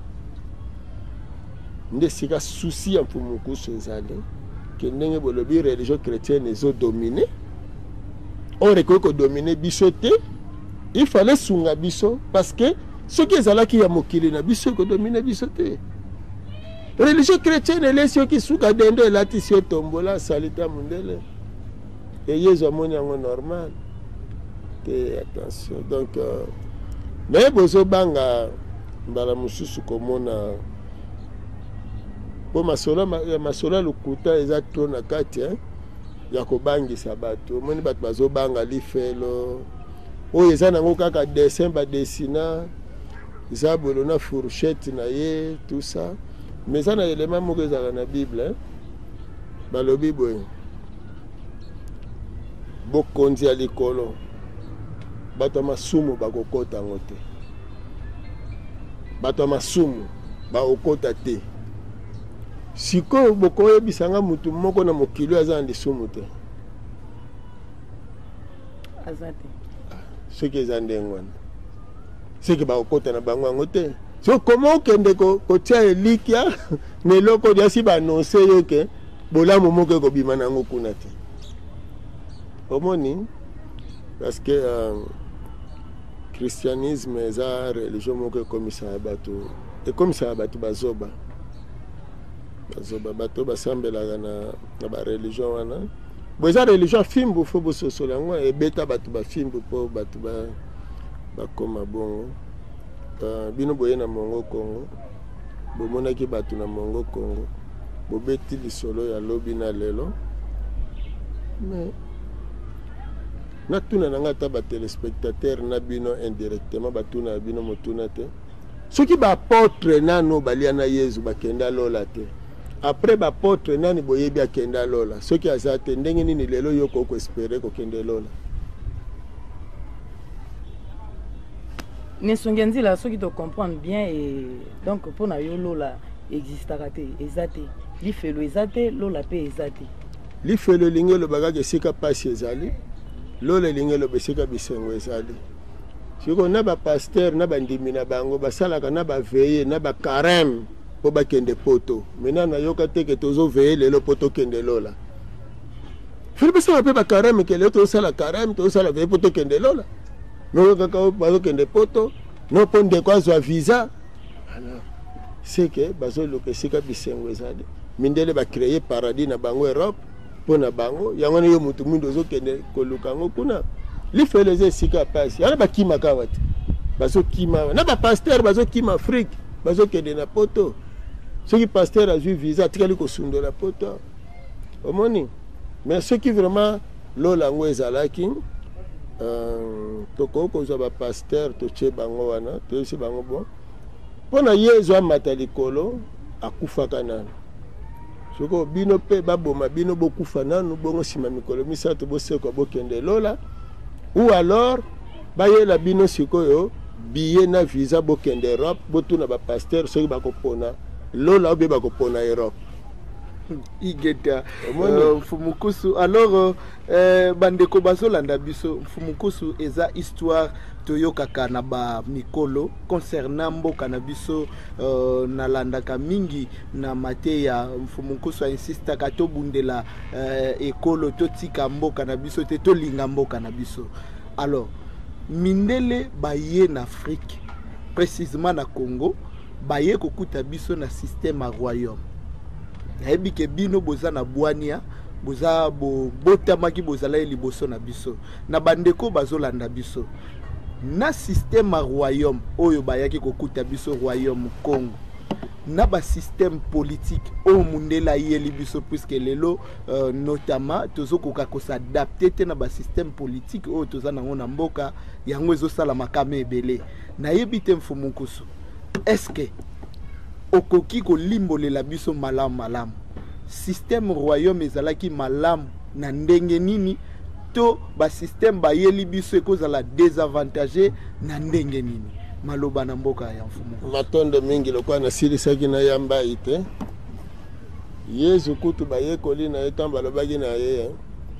nde sika souci ya mfumukusu ezali ke ndenge bolobi religion chrétienne ezodomine or ekoki kodomine biso te. Il fallait sunga biso parce que ce qui est là qui a mokili na biso kodomine biso te. Religion chrétienne elesi oki suka dendo elatisi yo tombola salita mundele et yezu amoni yango normal te. Attention donc euh, mais bozobanga mbala mosusu komona po masolo masolo lukuta eza tro na kati hein ya kobangisa bato omoni bato bazobanga lifelo oyo eza nango kaka dessin badessina eza bolo na fourchette na ye tout ça mais ça na élément moko ezala na Bible hein balobi boye bokonzi ya likolo bato masumu bakokota yango te bato masumu bakokota te. Sikoyo bokoyebisanga mutu moko na mokili aza na lisumu te azate soki eza ndenge wana soki bakokota na bango yango te. So koma okende kotia elikia na eloko liasi baanonse yo ke bolamu moko ekobima nango kuna te omoni parce que euh, christianisme eza religion moko ekomisaka bato ekomisaka bato bazoba bazoba bato basambelaka na, na bareligion wana bo eza religion fimbu fo bososola yango ebeta bato bafimbu mpo bato bakoma bongo. Uh, bino boye na Mongo Congo bomonaki bato na Mongo Congo bobeti lisolo ya lobi na lelo mais natuna nanga ta ba téléspectateur na bino indirectement batuna bino motuna te soki ba apôtre nano balia na Yesu bakenda lola te après ba apôtre nani boyebi akenda lola soki azate ndenge nini lelo yoko ko espérer ko kende lola. Nesongi nzila soki to comprendre bien et donc pour na yo lola existaka te ezate lifelo ezate lola pe ezate lifelo lingelo bagage sika pasi ezali lola lingelo besika bisengo ezali siko na ba pasteur na bandimi na bango basalaka na ba veiller na ba carême po bakende poto mena na yoka teke tozo veiller lelo poto kende lola fili ça pe ba carême ke lelo to sala carême to sala veiller poto kende lola no kaka bazo kende poto no ponde kwa zo visa alors c'est que bazo loke sika bisengo ezali mindele ba créer paradis na bango Europe pona bango yango yo mutu mundo zo kende koluka ngo kuna lifeleze sika pasi yana bakima kawati bazo kima na ba pasteur bazo kima Afrique bazo kende na poto ceux qui pasteur a eu visa tikali ko sundo la poto omoni mais ceux qui vraiment lola ngo ezalaki euh toko ko zo ba pasteur to che bango wana to si bango bon pona yezo amata likolo akufaka nana soko bino pe baboma bino bokufa nanu bongo sima mikolo misato boseko bokende lola ou alors bayela bino sikoyo billet na visa bokende Europe botuna ba pasteur soki bakopona lola obe bakopona Europe igeta uh, Fumukusu. Alors euh, bandeko bazolanda biso Fumukusu eza histoire toyokaka na ba mikolo concernant mboka na biso uh, na landaka mingi na mate ya Fumukusu insista ka to bundela uh, ekolo totika mboka na biso te to linga mboka na biso. Alors mindele baye na Afrique précisément na Congo baye kokuta biso na système à royaume nayebi ke bino boza na bwania boza bo botamaki bozala liboso na biso na bandeko bazolanda biso na système à royaume oyo bayaki kokuta biso royaume Congo na ba système politique o mundela yeli biso puisque lelo euh, notamment tozokoka ko s'adapter te na ba système politique o toza nango na mboka yango ezosala makame ebele nayebi te Mfumukusu est-ce que okoki ko limbolela biso malamu malamu système royaume ezalaki malamu na ndenge nini to basystème bayeli biso ekozala désavantagé na ndenge nini maloba na mboka ya mfumu matondo mingi lokwa nasilisaki na yamba ite yesu kutu bayekoli na ye ntango balobaki na ye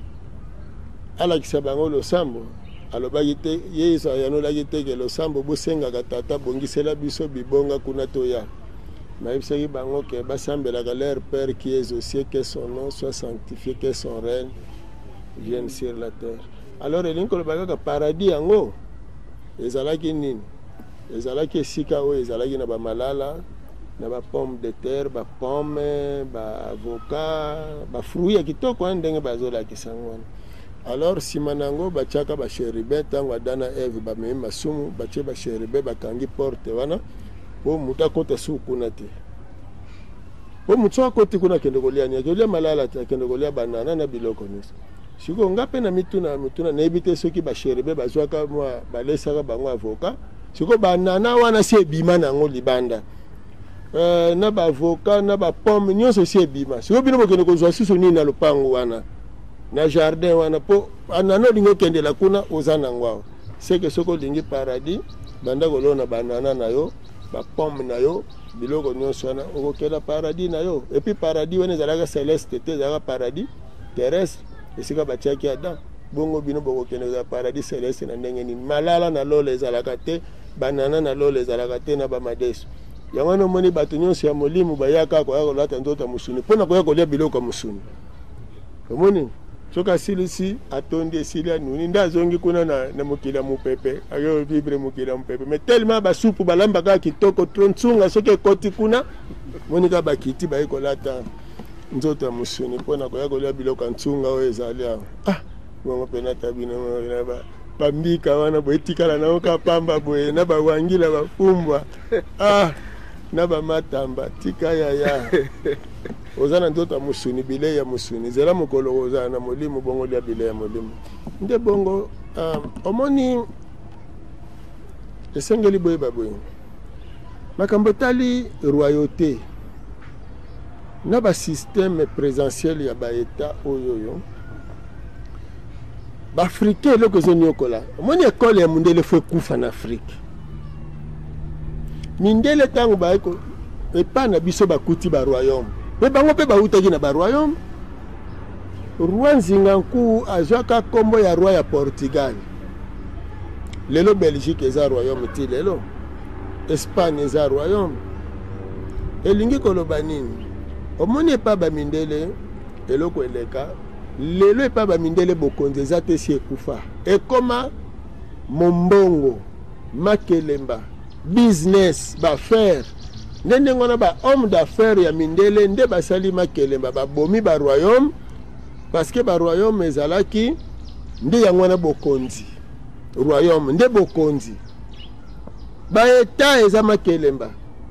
alakisa bango losambo alobaki te yesu ayanolaki teke losambo bosengaka tata bongisela biso bibonga kuna toya nayebisaki bango ke basambelaka leur père qui est aux cieux, que son nom soit sanctifié, que son règne vienne sur la terre. Alors elingi koloba kaka paradis yango ezalaki nini ezalaki esika oyo ezalaki na bamalala na bapomme de terre bapomme baavocat bafruit ya kitoko wana ndenge bazolakisa yango wana. Alors nsima nango batiaka basheribe ntango adana eve bamemi masumu batie basheribe bakangi porte wana po mutu akota su kuna te po mutu akoti kuna akende kolia ni akolia malala te akende kolia banana na biloko nyonso siko nga mpe na mituna mituna nayebi te soki basheribe bazwaka mwa balesaka bango avoka siko banana wana si ebima nango libanda uh, na baavoka na bapomme nyonso si ebima siko bino bokende kozwa susu nini na lopango wana na jardin wana po anana olingi okendela kuna oza nango awa seke soki olingi paradis banda kolona banana na yo bapomme na yo biloko nyonso wana okokela paradis na yo epuis paradis wana ezalaka celeste te ezalaka paradis terrestre esika batiaki Adam bongo bino bokokende paradis celeste na ndenge nini malala na lola ezalaka te banana na lola ezalaka te na bamadeso yango wana omoni bato nyonso ya molimo bayaka koya kolata nzoto ya mosuni mpona koya kolia biloko ya mosuni omoni soki asilisi atondi esili anuni nde azongi kuna na, na mokili ya mopepe ayo vibre mokili ya mopepe mais tellement basupu balambaka kitoko tronsunga soki ekoti kuna monika bakiti baye kolata nzoto ya mosuni mpona koya kolia biloko ya ntsunga oyo ezali awa ah bongo mpe natabina bambika wana boye etikala nango ka pamba boye na bawangila bafumbwa ah na bamatamba tika yaya oza na nzoto ya mosuni bilei ya mosuni zela mokolo oza na molimo bongo lia bilei ya molimo nde bongo um, omoni esengeli boyeba boye makambo etali royauté na basystème présentiel ya baeta oyo oyo baafricain eloko ezoniokola omoni ekole ya mondele fo ekufa na afrique mindele ntango bayeko epa na biso bakuti baroyaume me bango mpe bautaki na baroyaume roi nzinga nkuu azwaka nkombo ya roi ya portugal lelo belgique eza royaume ti lelo espagne eza royaume elingi koloba nini omoni epa bamindele eloko eleka lelo epa bamindele bokonzi eza te si ekufa ekoma mombongo makelemba business baaffaire nde ndenge wana bahomme d'affaires ya mindele nde basali makelemba babomi baroyaume parce que baroyaume ezalaki nde yango wana bokonzi royaume nde bokonzi baeta eza makelemba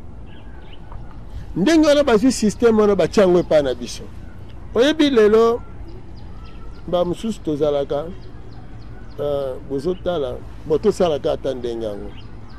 ndenge wana bazwi systeme wana batiango epa na biso oyebi lelo bamosusu tozalaka uh, bozotala bo tosalaka ata ndenge yango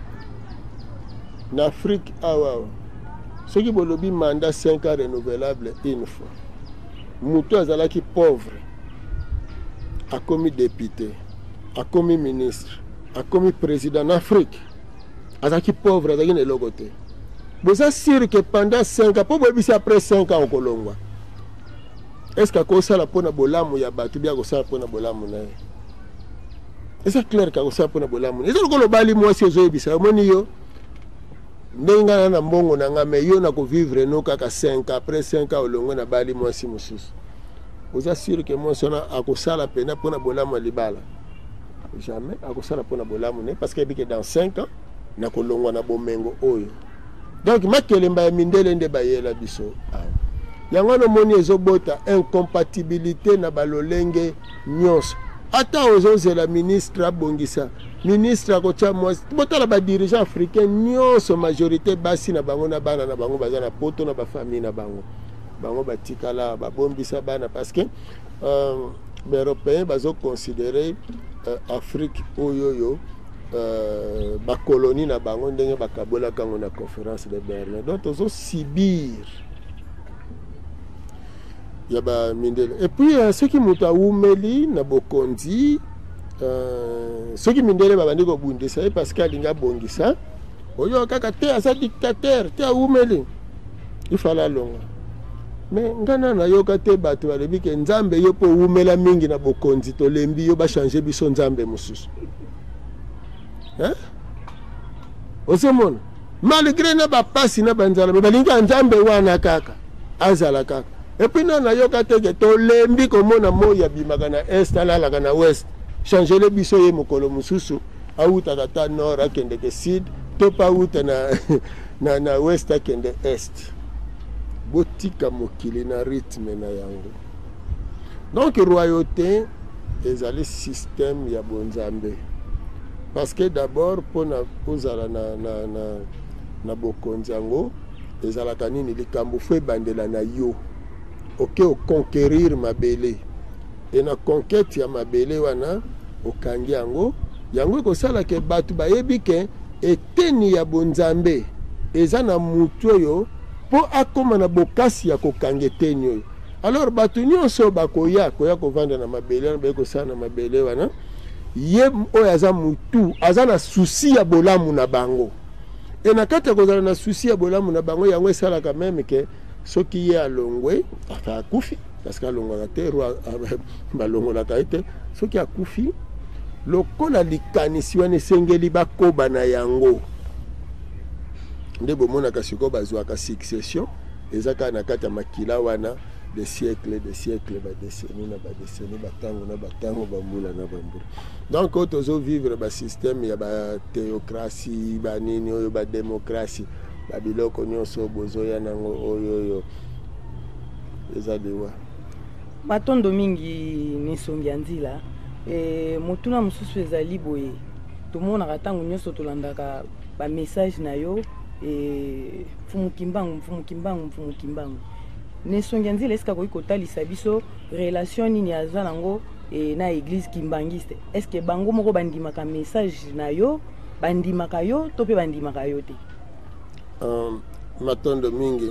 na Afrique awa soki bolobi mandat cinq ans renouvelable une fois mutu azalaki pauvre akomi député akomi ministre akomi président en Afrique azalaki pauvre azalaki na eloko te boza sûr que pendant cinq ans po boyebisi après cinq ans okolongwa est-ce que akosala mpona bolamu ya bato bia akosala mpona bolamu na ye eza clair ka akosala mpona bolamu eza lokolo bali mwasi ezoyebisa omoni yo ndenge nga na mbongo na nga me yo na kovivre no kaka cinq ans après cinq ans olongwe na bali mwasi mosusu oza sûr que mwasi wana akosala pena mpona bolamu ya libala jamais akosala mpona bolamu ne parce que ebike dans cinq ans na kolongwa na bomengo oyo donc makelemba ya mindele nde bayela biso yango wana omoni ezobota incompatibilité na balolenge nyonso ata ozozela ministre abongisa ministre akotia mwasi botala badirigant africain nyonso majorité basi na bango na bana na bango baza na poto na bafamille na bango bango batikala babombisa bana parce que euh, baeuropéen bazoconsidere euh, afrique oyoyo euh, bakolonie na bango ndenge bakabolaka yango na conférence de Berlin donc tozosibir ya ba mindele. Et puis uh, ceux qui muta umeli na bokonzi uh, ceux qui mindele ba bandiko bundisa parce que alinga bongisa oyo kaka te asa dictateur te umeli il fallait longa. Mais ngana na yoka te bato balebi ke nzambe yo po umela mingi na bokonzi to lembi yo ba changer biso nzambe mususu. Hein? Osemona malgré na ba pasi na banzala ba linga nzambe wana kaka azala kaka. Et puis non na yoka te ke to lembi ko mona moya bimaka na est ala la na west changer le biso ye mokolo mususu auta kata nord akende ke sud to pa uta na na na west akende est. Botika mokili na rythme na yango. Donc royauté ezali système ya bonzambe. Parce que d'abord pour na ozala na na na na bokonzango ezala kanini likambo fwe bandela na yo. OK o conquérir mabele. Et na conquête ya mabele wana okangi yango yango ko sala ke batu bayebi ke eteni ya bonzambe eza na mutu oyo po akoma na bokasi ya kokanga eteni oyo. Alors batu nyonso bakoya koya kovanda na mabele na ko sala na mabele wana ye oyo aza mutu aza na souci ya bolamu na bango. Et na kati ya kozala na souci ya bolamu na bango yango esala quand même ke soki ye alongwe akufi parce que alongwaka te roi balongolaka ye te soki akufi lokola likanisi wana esengeli bakoba na yango nde bomonaka sikoyo bazwaka succession eza kaka na kati ya makila wana de siècle de siècle badécennie na badécennie batango na batango bambula na bambula. Donc oyo tozovivre basystème ya bathéocratie banini oyo badémocratie babiloko nyonso bozoya nango oyo oyo eza dewa matondo mingi nisongi ya nzela e, motuna mosusu ezali boye tomonaka ntango nyonso tolandaka bamessage na yo e, mfumukimbangu mfumukimbangu mfumukimbangu nisongi ya nzela esika koki kotalisa biso relation nini aza nango e, na église kimbangiste est ce que bango moko bandimaka message na yo bandimaka yo to mpe bandimaka yo te? Um, matondo mingi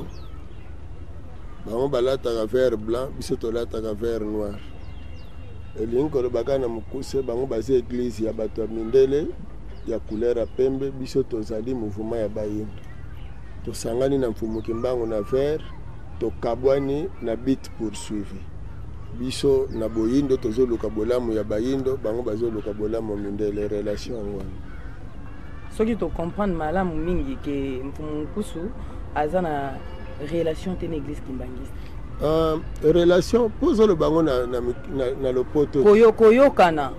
bango balataka vert blanc biso tolataka vert noir elingi kolobaka na mokuse bango baza église ya bato ya mindele ya couleur ya pembe biso tozali mouvement ya bayindo tosangani na mfumuki mbango na vert tokabwani na bit poursuivi biso na boyindo tozoluka bolamu ya bayindo bango bazoluka bolamu mindele relation yango soki to comprendre malamu mingi ke mfumukusu aza na relation te na église kimbangiste. Uh, relation pozo le bango na na na, na lopoto koyo koyokana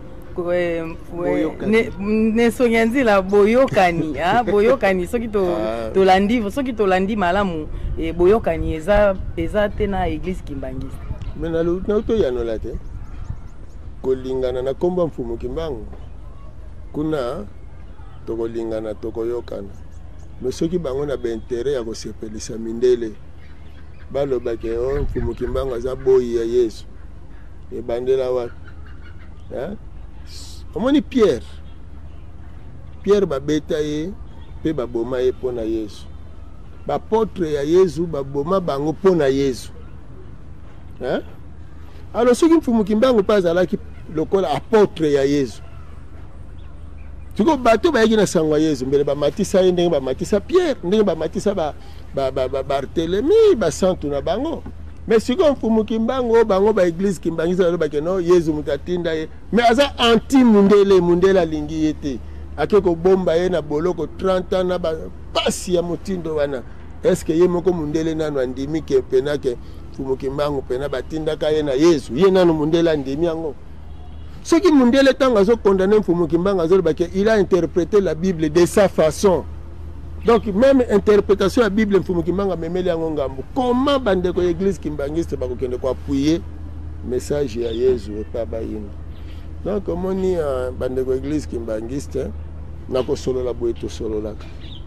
ne sonyanzi la boyokani ah boyokani soki to to landi soki to landi malamu e boyokani eza eza te na église kimbangiste. Mais na lo na to yanola te kolingana na komba mfumu kimbango kuna tokolingana tokoyokana mais soki bango na bintérêt ya kosepelisa mindele balobake o mfumu kimbango aza boyi ya Yesu ebandela wapi hein? Omoni Pierre Pierre babeta ye pe baboma ye pona Yesu bapotre ya Yesu baboma bango pona Yesu hein? Alors soki mfumu kimbango pa azalaki lokola apotre ya Yesu tuko bato bayaki na sangwa Yesu mbele ba matisa ndenge ba matisa Pierre ndenge ba matisa ba ba ba, ba Barthélemy ba santu na bango mais siko mfumu kimbango bango ba église kimbangisa ba keno Yesu mutatinda ye mais aza anti mundele mundela lingi yete akeko bomba ye na boloko trente ans na ba pasi ya motindo wana est-ce que ye moko mundele nanu andimi ke pena ke mfumu kimbango pena batinda ka ye na Yesu ye nanu mundela ndimi yango. Ce qui mundele tanga zo condamné mfumu kimbanga zo ba ke il a interprété la Bible de sa façon. Donc même interprétation de la Bible mfumu kimbanga memeli yango ngambo. Comment bande ko église kimbangiste ba ko kende ko appuyer message ya Yesu et pas bayina. Donc comment ni bande ko église kimbangiste na ko solo la boye to solo la.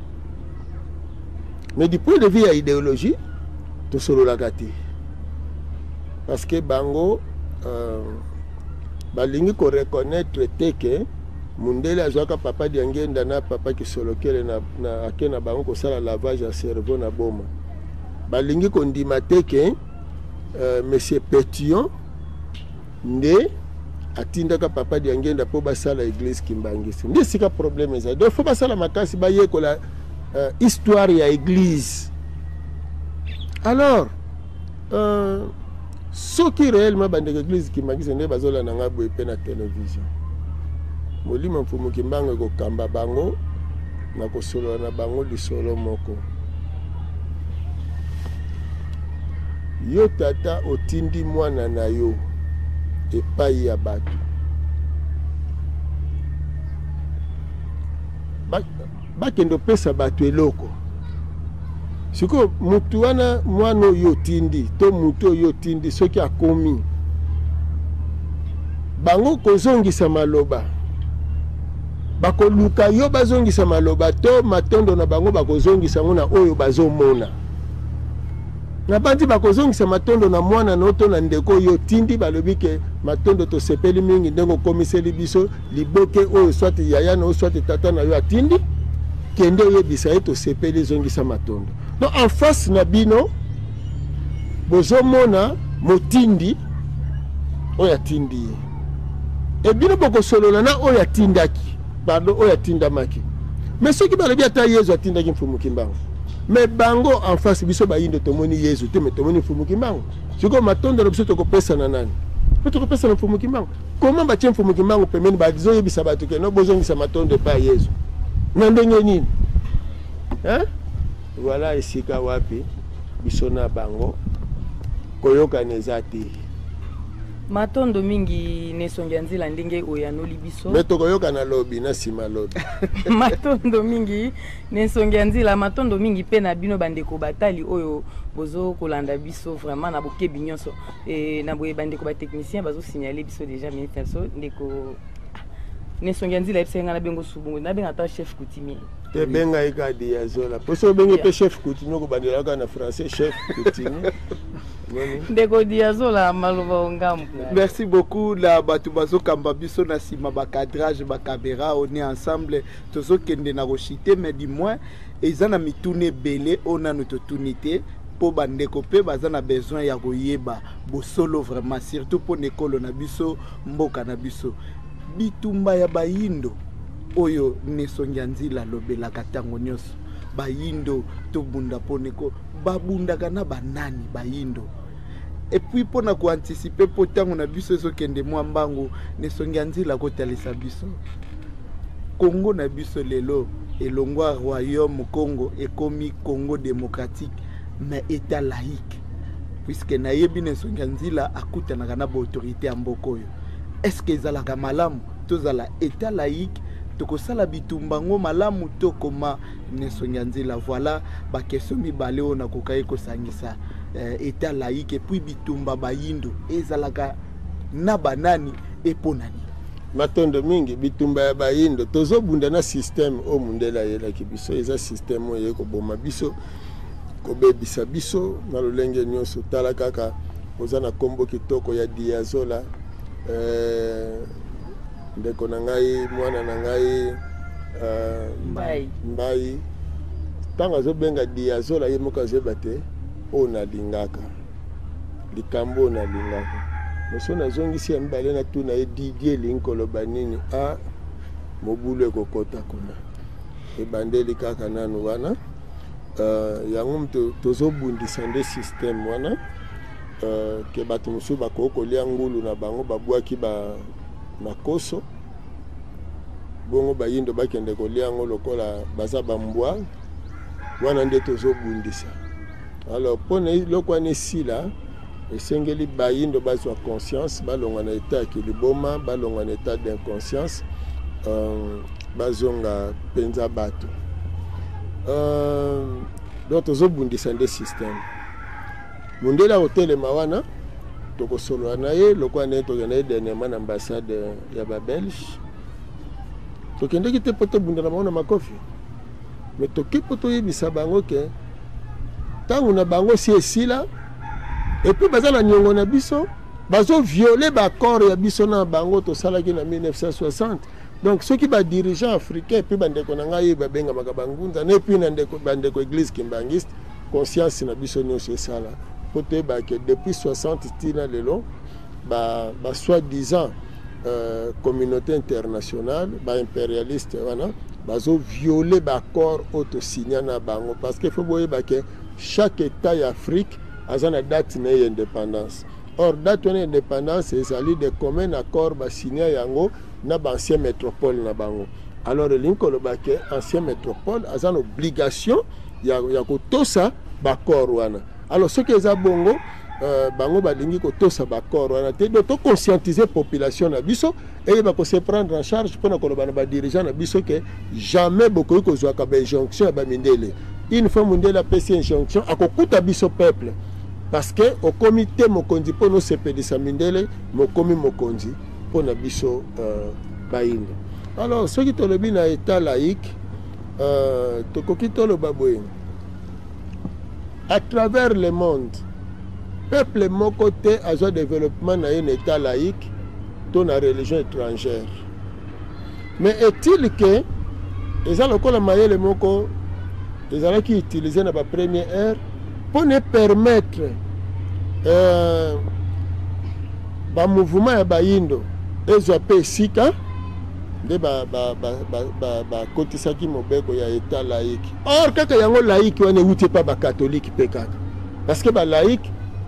Mais du point de vue à idéologie to solo la kati. Parce que bango euh, balingi ko reconnaître teke mundele azwaka papa diangenda na papa kisolokele na na akena bango ko sala lavage ya cerveau na boma balingi ko ndima teke euh, monsieur Pétillon nde atindaka papa diangenda po basala église Kimbangisi nde sika problème eza donc faut basala makasi bayekola euh, histoire ya église. Alors euh, soki réellement bandeko église Kimbangisi nde bazolanda nga boye pe na télévision molimo mfumu Kimbangu kokamba bango na kosolola na bango lisolo moko. Yo tata otindi mwana na yo epai ya bato bakende opesa bato eloko siko mutu wana mwana oyo otindi to mutu oyo otindi soki akomi bango kozongisa maloba bakoluka yo bazongisa maloba to matondo na bango bakozongisa ngo na oyo bazomona na bandi bakozongisa matondo na mwana na oto na ndeko yo tindi balobi ke matondo to sepeli mingi ndengo komiseli biso liboke oyo swati yaya na swati tata na yo atindi kende oyebisa ye to sepeli zongisa matondo. Donc en face na bino bozomona motindi oyo atindi ye e bino bokosolola na oyo atindaki pardon oyo atindamaki mais soki balobi ata Yesu atindaki mfumu Kimbangu mais bango en face biso bayindo tomoni Yesu te mais tomoni mfumu Kimbangu siko matondo na biso tokopesa na nani pe tokopesa na mfumu Kimbangu comment batie mfumu Kimbangu pembeni bazo yebisa bato ke no bozongisa matondo pa Yesu na ndenge nini hein. Voilà esika wapi biso na bango koyoka neza te matondo mingi nesongi nzila ndenge oyanoli biso meto koyoka na lobi na sima lobi matondo mingi nesongi nzila matondo mingi pe na bino bandeko batali oyo bozo kolanda biso vraiment na bokebi nyonso e na boye bandeko ba technicien bazo signaler biso déjà ministre so ndeko nesongi nzila esenga na bengo subungu na benga ta chef coutumier te benga ikadi ya zola poso benga pe chef coutumier ko bandela ka na français chef coutumier. Merci beaucoup la batu bazo kamba biso na sima ba cadrage ba caméra on est ensemble tozo kende na rochité mais du moins ezana mitune belé on a notre tunité po bandeko pe bazana besoin ya koyeba bo solo vraiment surtout pour nekolo na biso mboka na biso bitumba ya bayindo oyo nesongi nzila lobela katango nyonso bayindo to bunda poneko babunda kana banani bayindo. Et puis pour na ko anticiper po tango na biso so kende mwambangu nesongi nzila ko talisa biso Congo na biso lelo elongwa royaume Congo ekomi Congo démocratique mais état laïque puisque na yebi nesongi nzila akutana kana ba autorité ya mboko yo est-ce que ezalaka malamu tozala état laïque tokosala bitumbango malamu to koma nesongi nzila. Voilà ba question mibale ona kokai ko sangisa euh, état laïque et puis bitumba bayindo ezalaka na banani eponani matondo mingi bitumba ya bayindo tozo bunda na système o mundela yela ki biso eza système o yeko boma biso ko bebisa biso na lolenge nyonso tala kaka ozana kombo kitoko ya Diazola euh ndeko na ngai mwana na ngai euh mbai mbai tanga zo benga Diazola ye moka zebate ona lingaka likambo na lingaka moso na zongisi ya mbale na tuna e Didier linkolo banini a mobulu ekokota kuna ebandeli kaka nanu wana uh, yango mto tozo bundisa nde système wana uh, ke bato mosusu bakokolia ngulu na bango babwaki ba makoso bongo bayindo bakende kolia ngo lokola baza bambwa wana nde tozo bundisa. Alors pona lokwa ne sila esengeli bayindo bazwa conscience balonga na état ki liboma balonga na état d'inconscience euh bazonga penza bato euh donc tozo bundisa nde système mundela hotel mawana toko solo na ye lokwa ne to gena dernièrement na ambassade ya ba Belge to kende ki te poto bundela mawana makofi mais to ki poto yebisa bango ke tangu na bango si esila et puis bazala nyongo na biso bazo violer ba corps ya biso na bango to salaki na mille neuf cent soixante. Donc ceux qui ba dirigeants africains puis bandeko na ngai ba benga makabangunda ne puis na ndeko bandeko église Kimbangiste conscience na biso nyonso esala que depuis soixante tina lelo ba ba soi-disant euh, communauté internationale ba impérialiste wana bazo violer ba accord auto signé na bango parce que faut boyer que chaque état d'Afrique a une date d'indépendance. Or date d'indépendance c'est ali de commun accord ba signé yango na ba ancien métropole na bango. Alors linko le baké ancien métropole a une obligation ya ya ko tosa ba accord wana. Alors ce que za bongo euh, bango balingi ko tosa ba accord wana te do to conscientiser population na biso et ba ko se prendre en charge pour na ko ba ba dirigeant na biso que jamais beaucoup ko zo ka ba injonction ba mindele. Une fois mondela P C injonction akokuta biso peuple parce que au comité mokonzi pour nous se pédisa mindele mo komi mokonzi pour na biso euh, bainde. Alors ce qui te le bin à état laïque euh to kokito le baboye à travers le monde peuple mon côté à un développement dans un état laïque dans la religion étrangère mais est-il que les gens qui ont le moko les gens qui utilisent dans la première ère pour ne permettre euh, le mouvement ya bayindo ezope sika de ba ba ba ba ba kotisaki mobeko ya état laïque. Or kaka yango laïque on ne pas ba catholique pekaka parce que ba laïque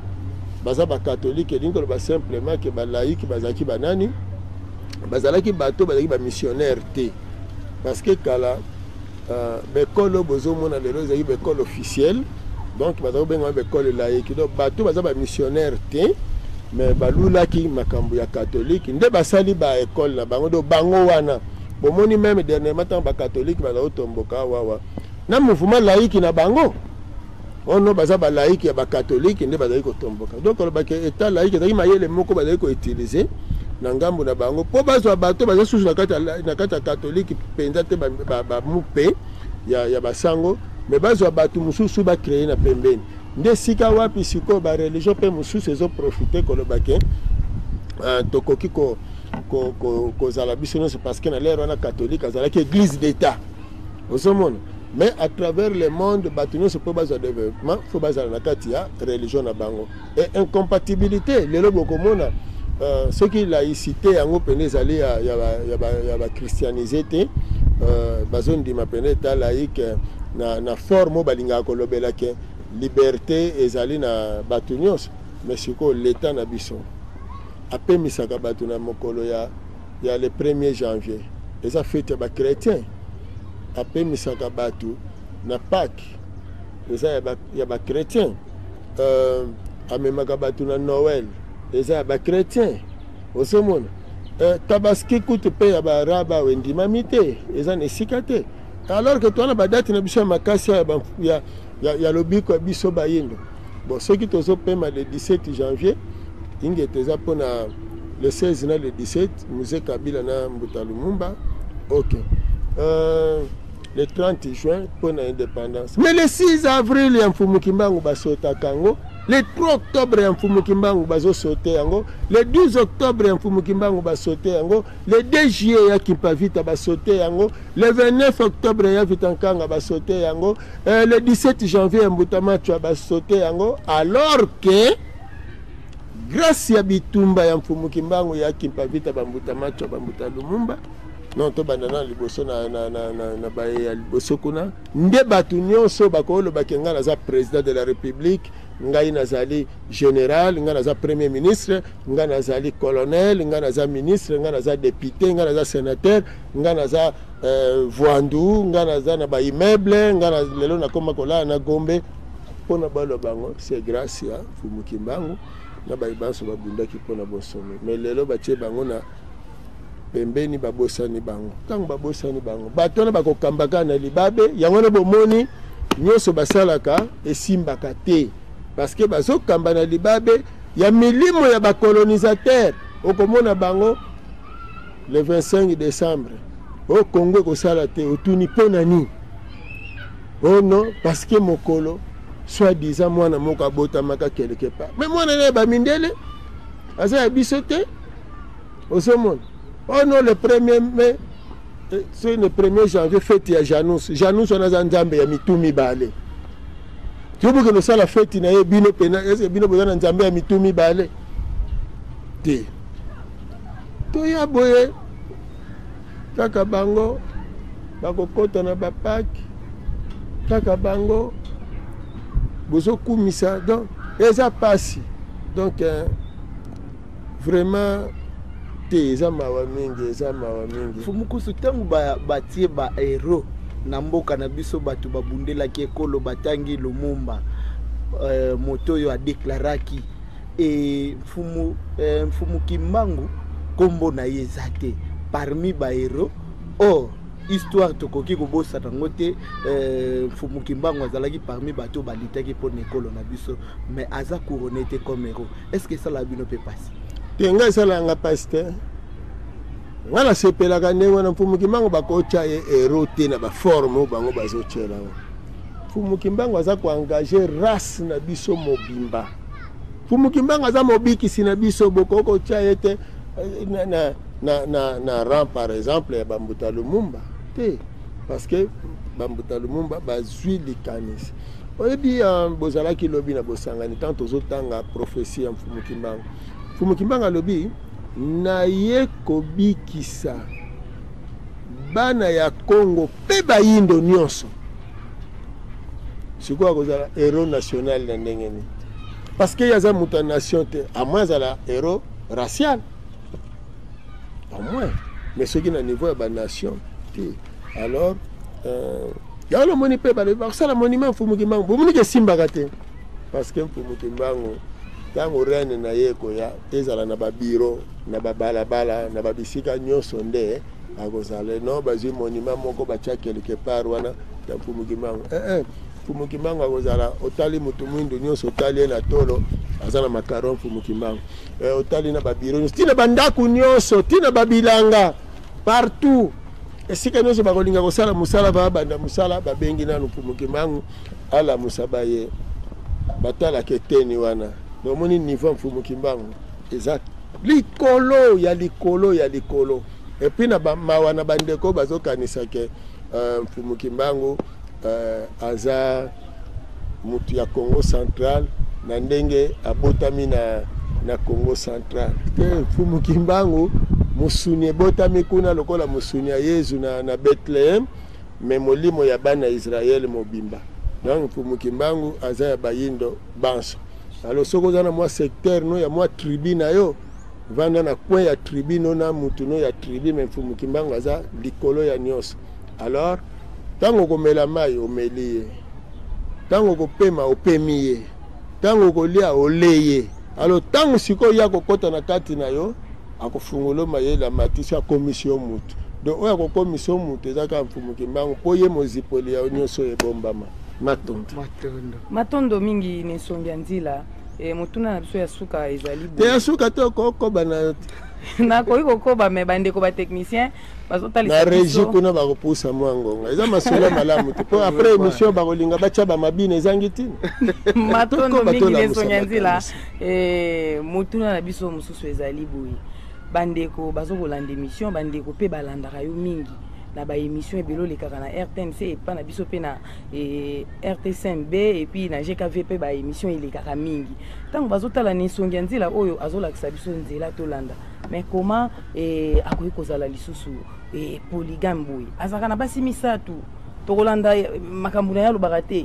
baza ba catholique lingo ba simplement que ba laïque bazaki banani bazalaki bato bazaki ba missionnaire té parce que kala euh bekolo bozo mona lelo ezaki bekolo officiel donc bazaki benga bekolo laïque donc bato baza ba missionnaire té mais balulaki makambo ya catholique nde basali ba école na bango do bango wana bomoni même dernièrement tant ba catholique ba otomboka wawa na mouvement laïque na bango ono baza ba laïque ya ba catholique nde bazali ko tomboka donc le ba état laïque ezali mayele moko bazali ko utiliser na ngambo na bango po bazwa bato baza susu na kata na kata catholique penza te ba ba mupe ya ya basango mais bazwa bato mususu ba créer na pembeni nde sika wapi siko ba religion pe mususu ezo profiter ko lobake euh tokoki ko ko ko ko zala biso c'est parce que na l'ère wana catholique azala ki église d'état osomona mais à travers le monde batuno se peut baza développement faut baza na kati ya religion na bango et incompatibilité lelo bokomona euh ce qui laïcité yango pene ezali ya ya ya ya ba christianisé te euh bazone di mapene état laïque na na forme balinga ko lobela ke liberté ezali na bato nyonso mais siko l'état na biso apemisaka bato na mokolo ya ya le premier janvier eza fête ya ba chrétien apemisaka bato na Pâques eza ya ba ya ba chrétien euh amemaka bato na Noël eza ya ba chrétien osomona euh tabaski kutu pe ya ba raba wendima mite eza nesika te alors que toi na ba date na biso makasi ya ya ya ya lobiko biso bayindo bon ce qui tozo pema le dix-sept janvier inge teza pona le seize na le dix-sept musée Kabila na Mbuta Lumumba OK euh le trente juin pona indépendance mais le six avril ya mfumu kimbangu basota kango le trois octobre ya mfumu kimbangu bazo sauter yango le douze octobre ya mfumu kimbangu ba sauter yango le deux juillet ya Kimpavita ba sauter yango le vingt-neuf octobre ya Vitankanga ba sauter yango euh, le dix-sept janvier ya Mbutamacho ba sauter yango alors que grâce ya bitumba ya mfumu kimbangu ya Kimpavita ba Mbutamacho ba Mbuta Lumumba non to bandana liboso na na na na, na ba ya liboso kuna nde batu nyonso bakolo bakenga na za président de la république ngai nazali général ngai naza premier ministre ngai nazali colonel ngai naza ministre ngai naza député ngai naza sénateur ngai naza euh, voandu ngai naza na ba immeuble ngai lelo na koma kola na Gombe pona balo bango c'est grâce à Mfumu Kimbangu na ba ibanso babundaki pona bosomo mais lelo batie bango na pembeni babosani bango tango babosani bango bato na bakokambaka na libabe yango na bomoni nyonso basalaka esimbaka te parce que bazokamba na libabe ya milimo ya bacolonisateur okomona bango le vingt-cinq décembre au Congo kosala te otuni pona ni oh non parce que mokolo soit disant mwana moko abotamaka quelque part mais mwana na bamindele aza ya biso te osomona oh non le premier mai c'est le premier janvier fête ya Janus Janus on a nzambe ya mitumi bale tu veux que nous ça la fête na ye bino pena est-ce bino bozana nzambe ya mitumi bale te to ya boye kaka bango bakokota na bapaki kaka bango bozo kumisa donc eza pasi donc hein, vraiment te eza mawa mingi eza mawa mingi fumukusu tangu ba batie ba hero na mboka na biso bato babundelaki ekolo batangi Lumumba euh, moto oyo adeklaraki e mfumu euh, mfumu Kimbangu kombo na ye eza te parmi ba hero or histoire tokoki kobosa nango te euh, mfumu Kimbangu azalaki parmi bato balitaki mpona ekolo na biso mais aza couronné te comme héros. Est-ce que ça la bino peut passer te ngai esalanga pasi te nga nasepelaka ndenge wana mfumu Kimbangu bakotya ye héros te na baforme oyo bango bazotyela mfumu Kimbangu aza koengage race na biso mobimba mfumu Kimbangu aza mobikisi na biso boko kotya ye te na, na, na, na, na rang par exemple ya Bambuta Lumumba te parce que Bambuta Lumumba bazwi likanisi oyebi uh, bozalaki lobi na bosangani tant tozotanga prophétie ya mfumu Kimbangu mfumu Kimbangu alobi na ye kobikisa bana ya Congo pe bayindo nyonso sikoyo akozala héros national na ndenge nini parce que yaza muta nation te à moins azala héros racial au moins mais soki na niveau ya banation te alors euh, ya lomoni mpe balobi bakosala monument mfumu Kimbangu bomoni ke esimbaka te parce que mfumu Kimbangu ntango reine na ye koya ezala na babiro na babalabala na babisika nyonso nde akozala no bazwi monument moko batya quelque part wana ya mfumu Kimbangu eh, eh. mfumu Kimbangu akozala otali mutu mwindu nyonso otali ye na tolo aza na makaron mfumu Kimbangu eh, otali na babiro nyonso tina bandaku nyonso tina babilanga partout esika nyonso bakolinga kosala mosala babanda mosala babengi nanu mfumu Kimbangu ala musaba ye batalaka eteni wana nomoni niveau mfumu Kimbangu eza likolo ya likolo ya likolo et puis na mawa na bandeko bazokanisa ke uh, mfumu Kimbangu uh, aza mutu ya Congo Central na ndenge abotami na na Congo Central te mfumu Kimbangu musuni ebotami kuna lokola musuni ya Yesu na, na Bethlehem me molimo ya bana Israel mobimba donc mfumu Kimbangu aza ya bayindo banso alors soko zana mwa secteur no ya mwa tribu na yo vanda na coin ya tribu no na mutu no ya tribu mais mfumu Kimbangu aza likolo ya nyonso alors tango komela mai omeli ye tango kopema opemi ye tango kolia oleye alors tango siko ya kokota na kati na yo akofungolo mayela matisi ya commission mutu donc oya ko commission mutu ezaka mfumu Kimbangu po ye mozipoli ya nyonso ebombama matondo matondo matondo mingi ne songia nzila e motuna na biso ya suka ezali te ya suka te kokoba na na koyi kokoba me bandeko ba technicien bazotalisa na régie kuna bakopusa mwangonga eza masolo malamu te po après émission bakolinga batya ba mabine ezangi tini matondo mingi ne songia nzila e motuna na biso mususu ezali boyi bandeko bazokolanda émission bandeko pe balandaka yo mingi na ba émission ebelo lekaka na R T N C et pas na biso pe na e R T C M B et puis na G K V pe ba émission elekaka mingi tango bazotala ni songia nzila oyo azolakisa biso nzela tolanda mais comment e akoyi kozala lisusu e polygame boy azaka na basi misatu tokolanda makambo na yalobaka te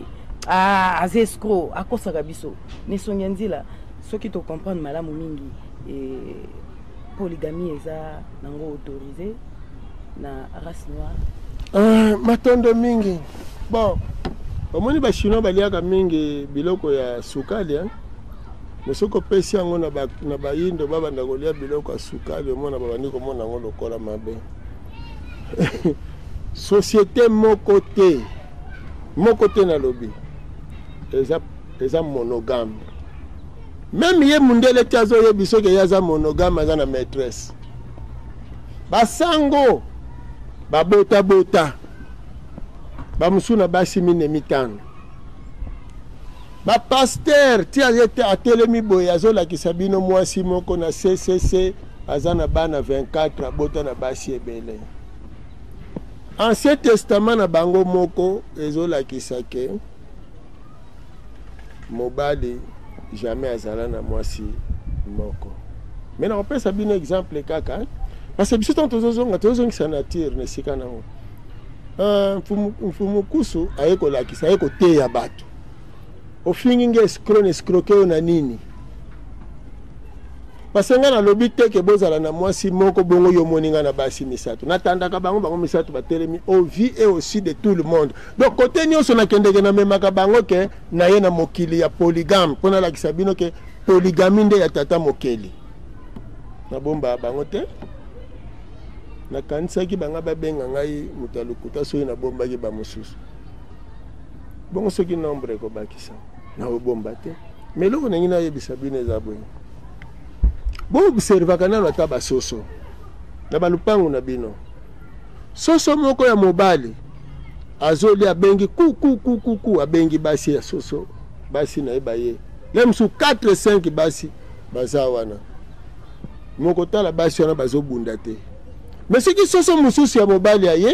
a azescro akosaka biso ni songia nzila soki to comprendre malamu mingi e polygamie eza nango autorisé na race noire uh, matondo mingi bon omoni ba chinois baliaka mingi biloko ya sukali hein mesoko pesi yango na ba na bayindo babanda kolia biloko ya sukali omona babandi komona ngo lokola mabe société moko te moko te na lobi eza eza monogame même ye mundele te azoyebi soki ye aza monogame aza na maîtresse basango babota bota bamusuna basi mine mitano ba pasteur ti azete atelemi boye azolakisa bino mwasi moko na C C C aza na bana vingt-quatre abota na basi ebele Ancien Testament na bango moko ezolakisa ke mobali jamais azala na mwasi moko. Mais na opesa bino exemple kaka parce que biso tozozonga tozongisa nature ne sika nango. Ah mfumu kusu ayeko lakisa ayeko teya bato. Ofingi nge escroc escroquer na nini? Parce que nga na lobi te ke bozala na mwasi moko bongo yo moninga na basi misato. Natandaka bango bango misato batelemi au vie et aussi de tout le monde. Donc côté nyonso na kendeke na memaka bango ke na ye na mokili ya polygame. Pona la kisabino ke polygamie nde ya tata mokeli. Na bomba bango te. Na kanisa ki banga babenga ngai mutalukuta soyi na bomba ki ba mosusu. Bongo soki nombre ko bakisa. Na bomba te. Mais loko na ngina yebisa bine za boye. Bon observa kana na taba soso na balupangu na bino soso moko ya mobali azoli abengi ku ku ku ku ku abengi basi ya soso basi na ebaye lemsu quatre cinq basi baza wana moko tala basi wana bazobunda te mais siki soso mususu ya mobali aye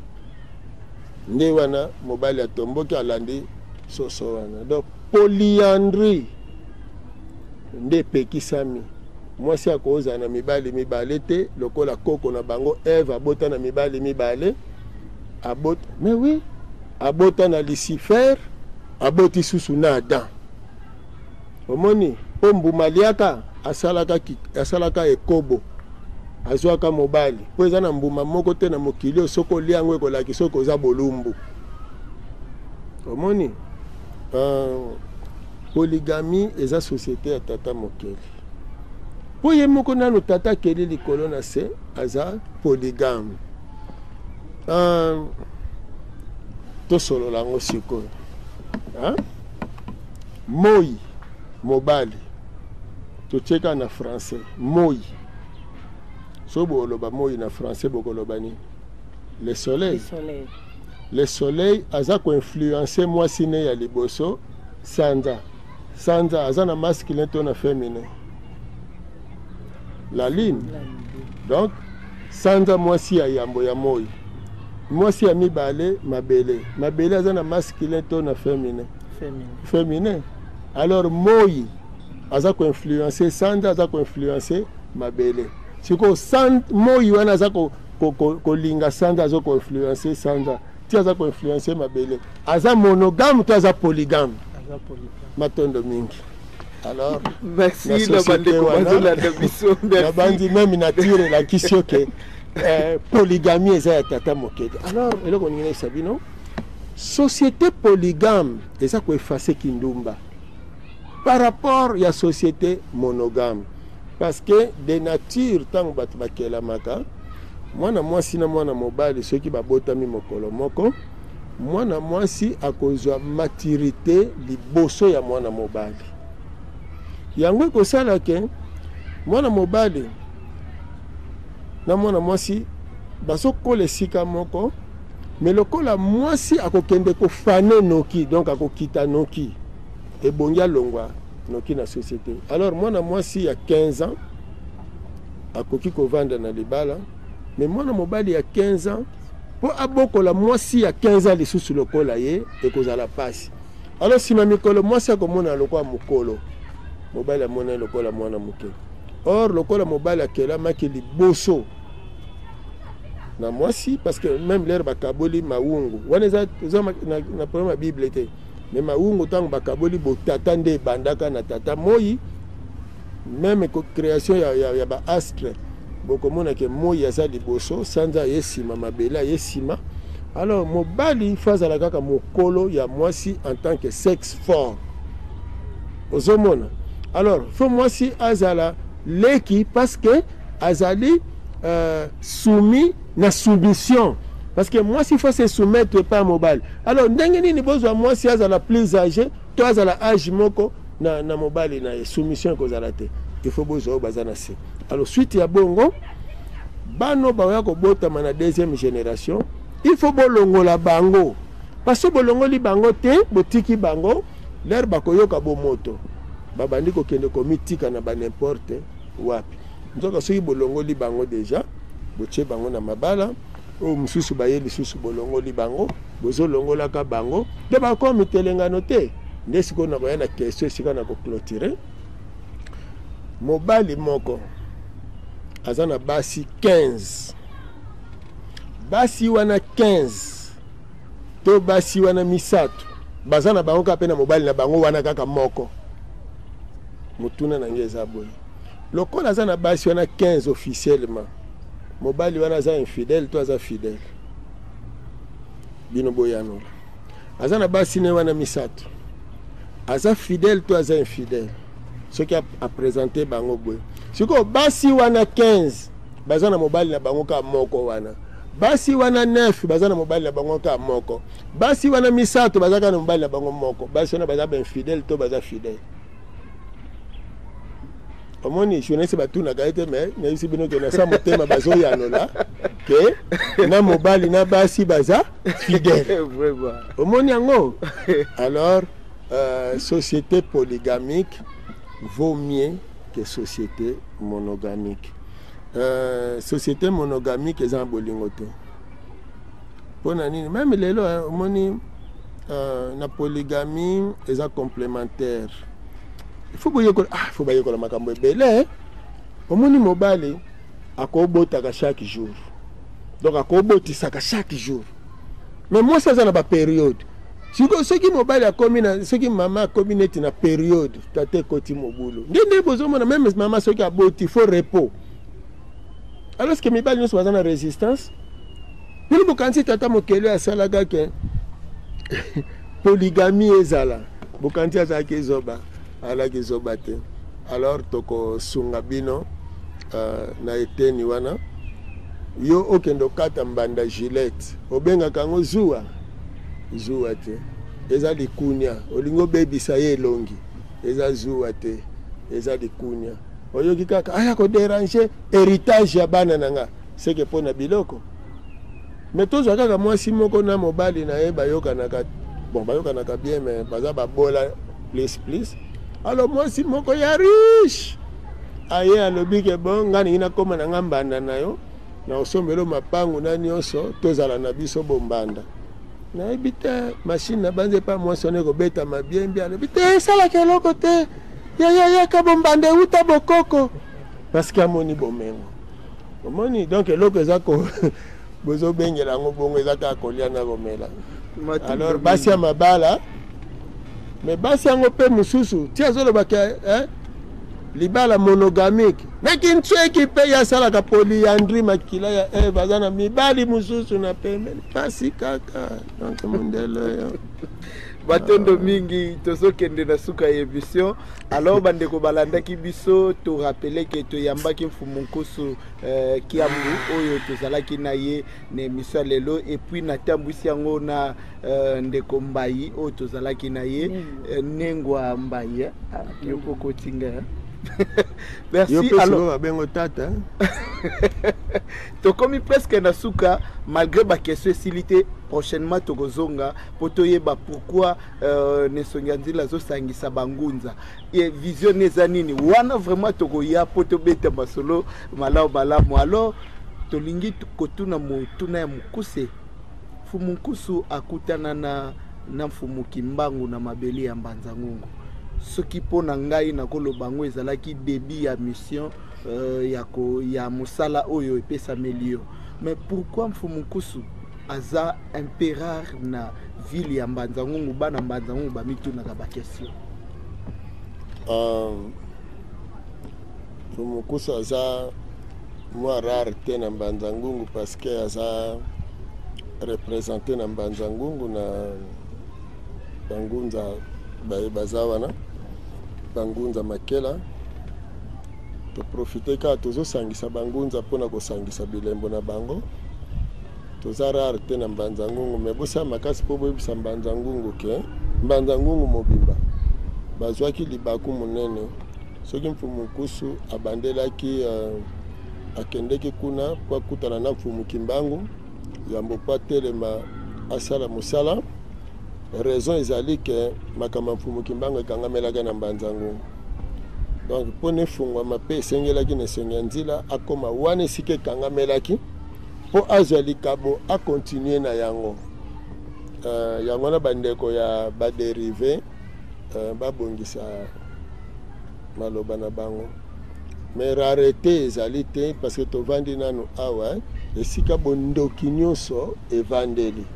nde wana mobali atomboki alandi soso wana donc polyandrie nde pekisami mwasi akoza na mibali mibale te lokola koko na bango Eve abota na mibali mibale abota mais oui abota na Lucifer aboti susu na Adam omoni pombu maliaka asalaka asalaka ekobo azwaka mobali po eza na mbuma moko te na mokili soko liango ekolaki soko za bolumbu omoni uh, polygamie eza société ya tata mokeli. Poye moko nano tata keli likolo na se aza polygame. Um, to solo lango siko. Hein? Moi mobali. To cheka na français. Moi. So bo loba moi na français boko loba ni. Le soleil. Le soleil. Le soleil aza ko influencer moi sine ya liboso Sanza. Sanza aza na masculin to na féminin. La lune. Donc, Sanza mwasi ya yambo ya moi. Mwasi ya mibale, mabele. Mabele azana masculin to na féminin. Féminin. Féminin. Alors, moi, aza ko influencer Sanza, aza ko influencer mabele. Siko Sanza, moi wana aza ko ko ko linga Sanza, aza ko influencer Sanza. Ti aza ko influencer mabele. Aza monogame to aza polygame. Aza polygame. Matondo mingi. Alors, merci la bande même nature la question que polygamie est tata mokeli. Alors, elle on y sabino. Société polygame, et ça quoi effacer kindumba. Par rapport à la société monogame, parce que de nature tant bat bakela maka, moi na moi sina moi na mobile ceux qui babota mi mokolo moko, moi na moi si à cause de maturité liboso ya moi na mobile. Yango ko sala ke mwana mobali na mwana mwasi baso kole sika moko mais lokola mwasi akokende ko fane noki donc akokita noki e bongia longwa noki na société. Alors mwana mwasi ya quinze ans akoki ko vanda na libala mais mwana mobali ya quinze ans po abokola mwasi ya quinze ans lisusu lokola ye e kozala pasi. Alors si mamikolo mwasi akomona lokwa mukolo mobile a mona lokola mwana muke. Or lokola mobile akela maki liboso na mwasi parce que même l'air bakaboli maungu wana za na, na problème bible te mais maungu tant bakaboli botata nde bandaka na tata moi même ko création ya ya, ya ba astre boko mona ke moi ya za liboso sanza yesima mabela yesima. Alors mobali faza la kaka mokolo ya mwasi en tant que sexe fort ozomona. Alors, faut moi si azala leki parce que azali euh, soumis na soumission. Parce que moi si faut se soumettre pas mobile. Alors, ndengeni ni besoin moi si azala plus âgé, toi azala âge moko na na mobile na soumission ko zalate. Il faut besoin bazana se. Alors, suite ya bongo bano ba ko bota na deuxième génération, il faut bolongola bango. Parce que bolongoli bango te, botiki bango, l'air bakoyoka bo moto. Babandi ko kende komitika na ba n'importe wapi. Nzoka soki bolongoli bango déjà, boche bango na mabala, o mususu bayeli susu bolongoli bango, bozo longola ka bango, de ba ko mitelengano te. nde sikoyo na koya na question esika na koclôturer. Mobali moko aza na basi quinze, basi wana quinze to basi wana misato baza na bango kaka mpe na mobali na bango wana kaka moko. Motuna na nge eza boye, lokola aza na basi wana quinze officiellement, mobali wana aza infidèle to aza fidèle? Bino boyanola. Aza na basi ne wana misato, aza fidèle to aza infidèle? Ce qui a, a présenté bango boye. Siko basi wana quinze baza na mobali na bango ka moko wana, basi wana neuf baza na mobali na bango ka moko, basi wana misato baza ka na mobali na bango moko, basi wana baza ba infidèle to baza fidèle? Omoni journaliste batuna gaite mais na isi bino ke na sa motema bazo yanola ke na mobali na basi baza fidèle. Vraiment. Omoni yango. Alors euh, société polygamique vaut mieux que société monogamique. Euh, société monogamique eza bolingo te. Pona nini même lelo omoni euh, na polygamie eza complémentaire. Il faut boyer ah faut boyer ko la makambo ebele. Omoni mobali akobotaka chaque jour. Donc akobotisaka chaque jour. Mais moi ça na ba période. Ce qui mobile a commis ce qui maman a commis net na période tate koti mobulu. Ndende bozomona même maman ce qui a boti il faut repos. Alors que mibali nous sommes dans la résistance. Puis le kanti tata mokelo ya salaga ke polygamie ezala. Bokanti azaki zoba. Ala kizoba te. Alors toko sunga bino uh, na eteni wana yo okendo kata mbanda Gillette obenga kango zuwa zuwa te eza likunya olingo bebisa ye longi eza zuwa te eza likunya oyoki kaka aya ko déranger héritage ya bana nanga seke pona biloko mais tozo kaka mwasi moko na mobali na ye bayokanaka bon bayokanaka bien mais baza babola please please. Alors moi si moko ya riche aye alobi ke bon ngani ina koma na ngambanda na yo na osombelo mapangu na nyonso tozala na biso bombanda na ebita machine na banze pa moi sonné ko beta ma bien bien ebita sala ke loko te ya ya ya ka bombanda uta bokoko parce que amoni bomengo omoni donc loko ezako bozo bengela ngo bongo ezaka kolia na romela. Alors basi ya mabala mais basi yango pe mususu tia zolo baka hein libala monogamique mais qui ntue qui pe ya sala ka polyandrie makila ya eh bazana mibali mususu na pembe basi kaka donc mondelo yo batondo mingi tozokende na suka ya émission. Alors bande ko balanda ki biso to rappeler que to yamba ki mfumunkoso euh, ki amu oyo tozala ki na ye na émission lelo et puis na tambwisi yango na euh, ndeko mbayi oyo tozala ki na ye euh, nengwa mbayi yoko kotinga. Merci. Alors bengo tata to komi presque na suka malgré ba question silité prochainement tokozonga potoyeba pourquoi euh, nesonganzila zo sangisa bangunza et vision nezanini wana vraiment tokoya poto beta masolo malao malamu. Alors tolingi kotuna motuna ya mukuse fumunkusu akutana na na mfumuki mbangu na mabeli ya mbanza ngungu. Ce qui pona ngai na koloba ngo ezalaki début ya mission euh, ya ko ya musala oyo epesa melio. Mais pourquoi mfumukusu aza empereur na ville ya Mbanza Ngungu bana Mbanza Ngungu ba mituna ka ba question? Um, mfumukusu aza moi rare te na Mbanza Ngungu parce que aza représenté na Mbanza Ngungu na bangunza bazawana bangunza makela to profiter ka tozo sangisa bangunza pona ko sangisa bilembo na bango toza rare te na Mbanza Ngungu mais bosa makasi po boyebisa Mbanza Ngungu ke Mbanza Ngungu mobimba bazwaki libaku munene soki mfumukusu abandelaki uh, akendeki kuna kwa kutana na mfumuki mbangu yambo pa telema asala musala. Raison ezali ke makama mfumuki mbangu ekangamelaka na Mbanza Ngungu. Donc pone fungwa mape esengelaki na senga nzila akoma wana esika ekangamelaki po azwa likabo akontinue na yango. Uh, yango na bandeko ya baderive babongisa maloba na bango mais rareté ezali te parce que tovandi nanu awa esika bondoki nyonso evandeli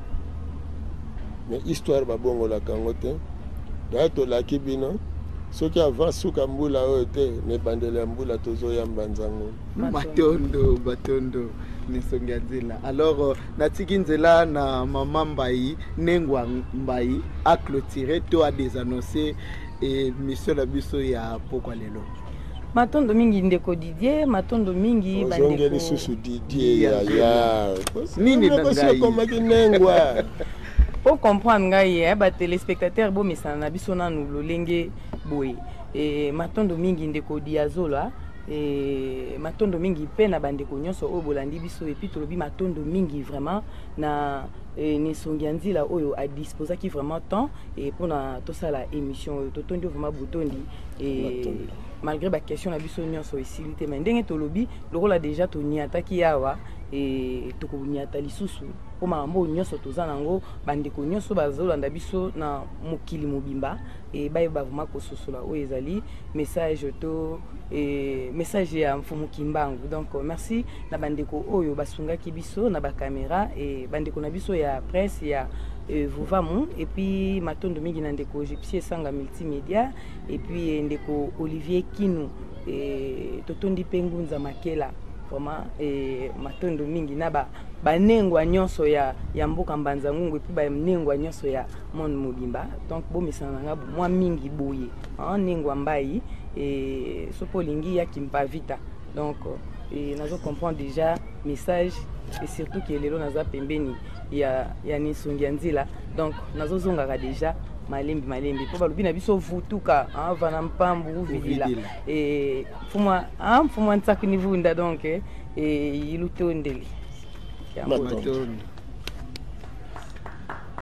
mais histoire babongolaka yango te daya tolaki bino soki avant suka mbula oyo te me bandele ya mbula tozoyamba nzango matondo batondo nisongi ya nzela. Alors natiki nzela na mama Mbayi Nengwa Mbayi a clôturé to a désannoncé et mission la biso ya pokwa lelo matondo mingi ndeko Didier matondo mingi bandeko ozongeli susu Didier ya ya nini ngai komaki Nengwa pour comprendre ngai ba téléspectateurs bo misana na biso nanu lolenge boye et matondo mingi ndeko Diazola et matondo mingi pe na bandeko nyonso o bolandi biso et puis tolobi matondo mingi vraiment na nisongi ya nzela oyo a disposer qui vraiment temps et pour na to sala émission to tondi vraiment botondi et malgré ba question na biso nyonso isilité mais ndenge tolobi le rôle a déjà to niata ki yawa et to ko niata lisusu po mambo nyonso toza nango bandeko nyonso bazolanda biso na mokili mobimba et ba ba vraiment ko sosola o ezali message to et message ya mfumu kimbangu donc merci na bandeko oyo basunga ki biso na ba caméra et bandeko na biso ya presse ya vous vamou et puis matondo mingi na ndeko Gypsy Sanga multimédia et puis ndeko Olivier Kinu et totondi pengunza makela vraiment et matondo mingi na ba banengwa nyonso ya ya mboka mbanza ngungu et puis ba nengwa nyonso ya monde mobimba donc bo misana nga moi mingi boye hein nengwa Mbayi et sopolingi ya kimpa vita donc et nazo comprendre déjà message et surtout que lelo naza pembeni ya ya nisongi ya nzela donc nazo zongaka déjà malembi malembi po balobi na biso vutuka hein vana mpambu vidila et fuma hein fuma ntsaki ni vunda donc et ilutondeli matondo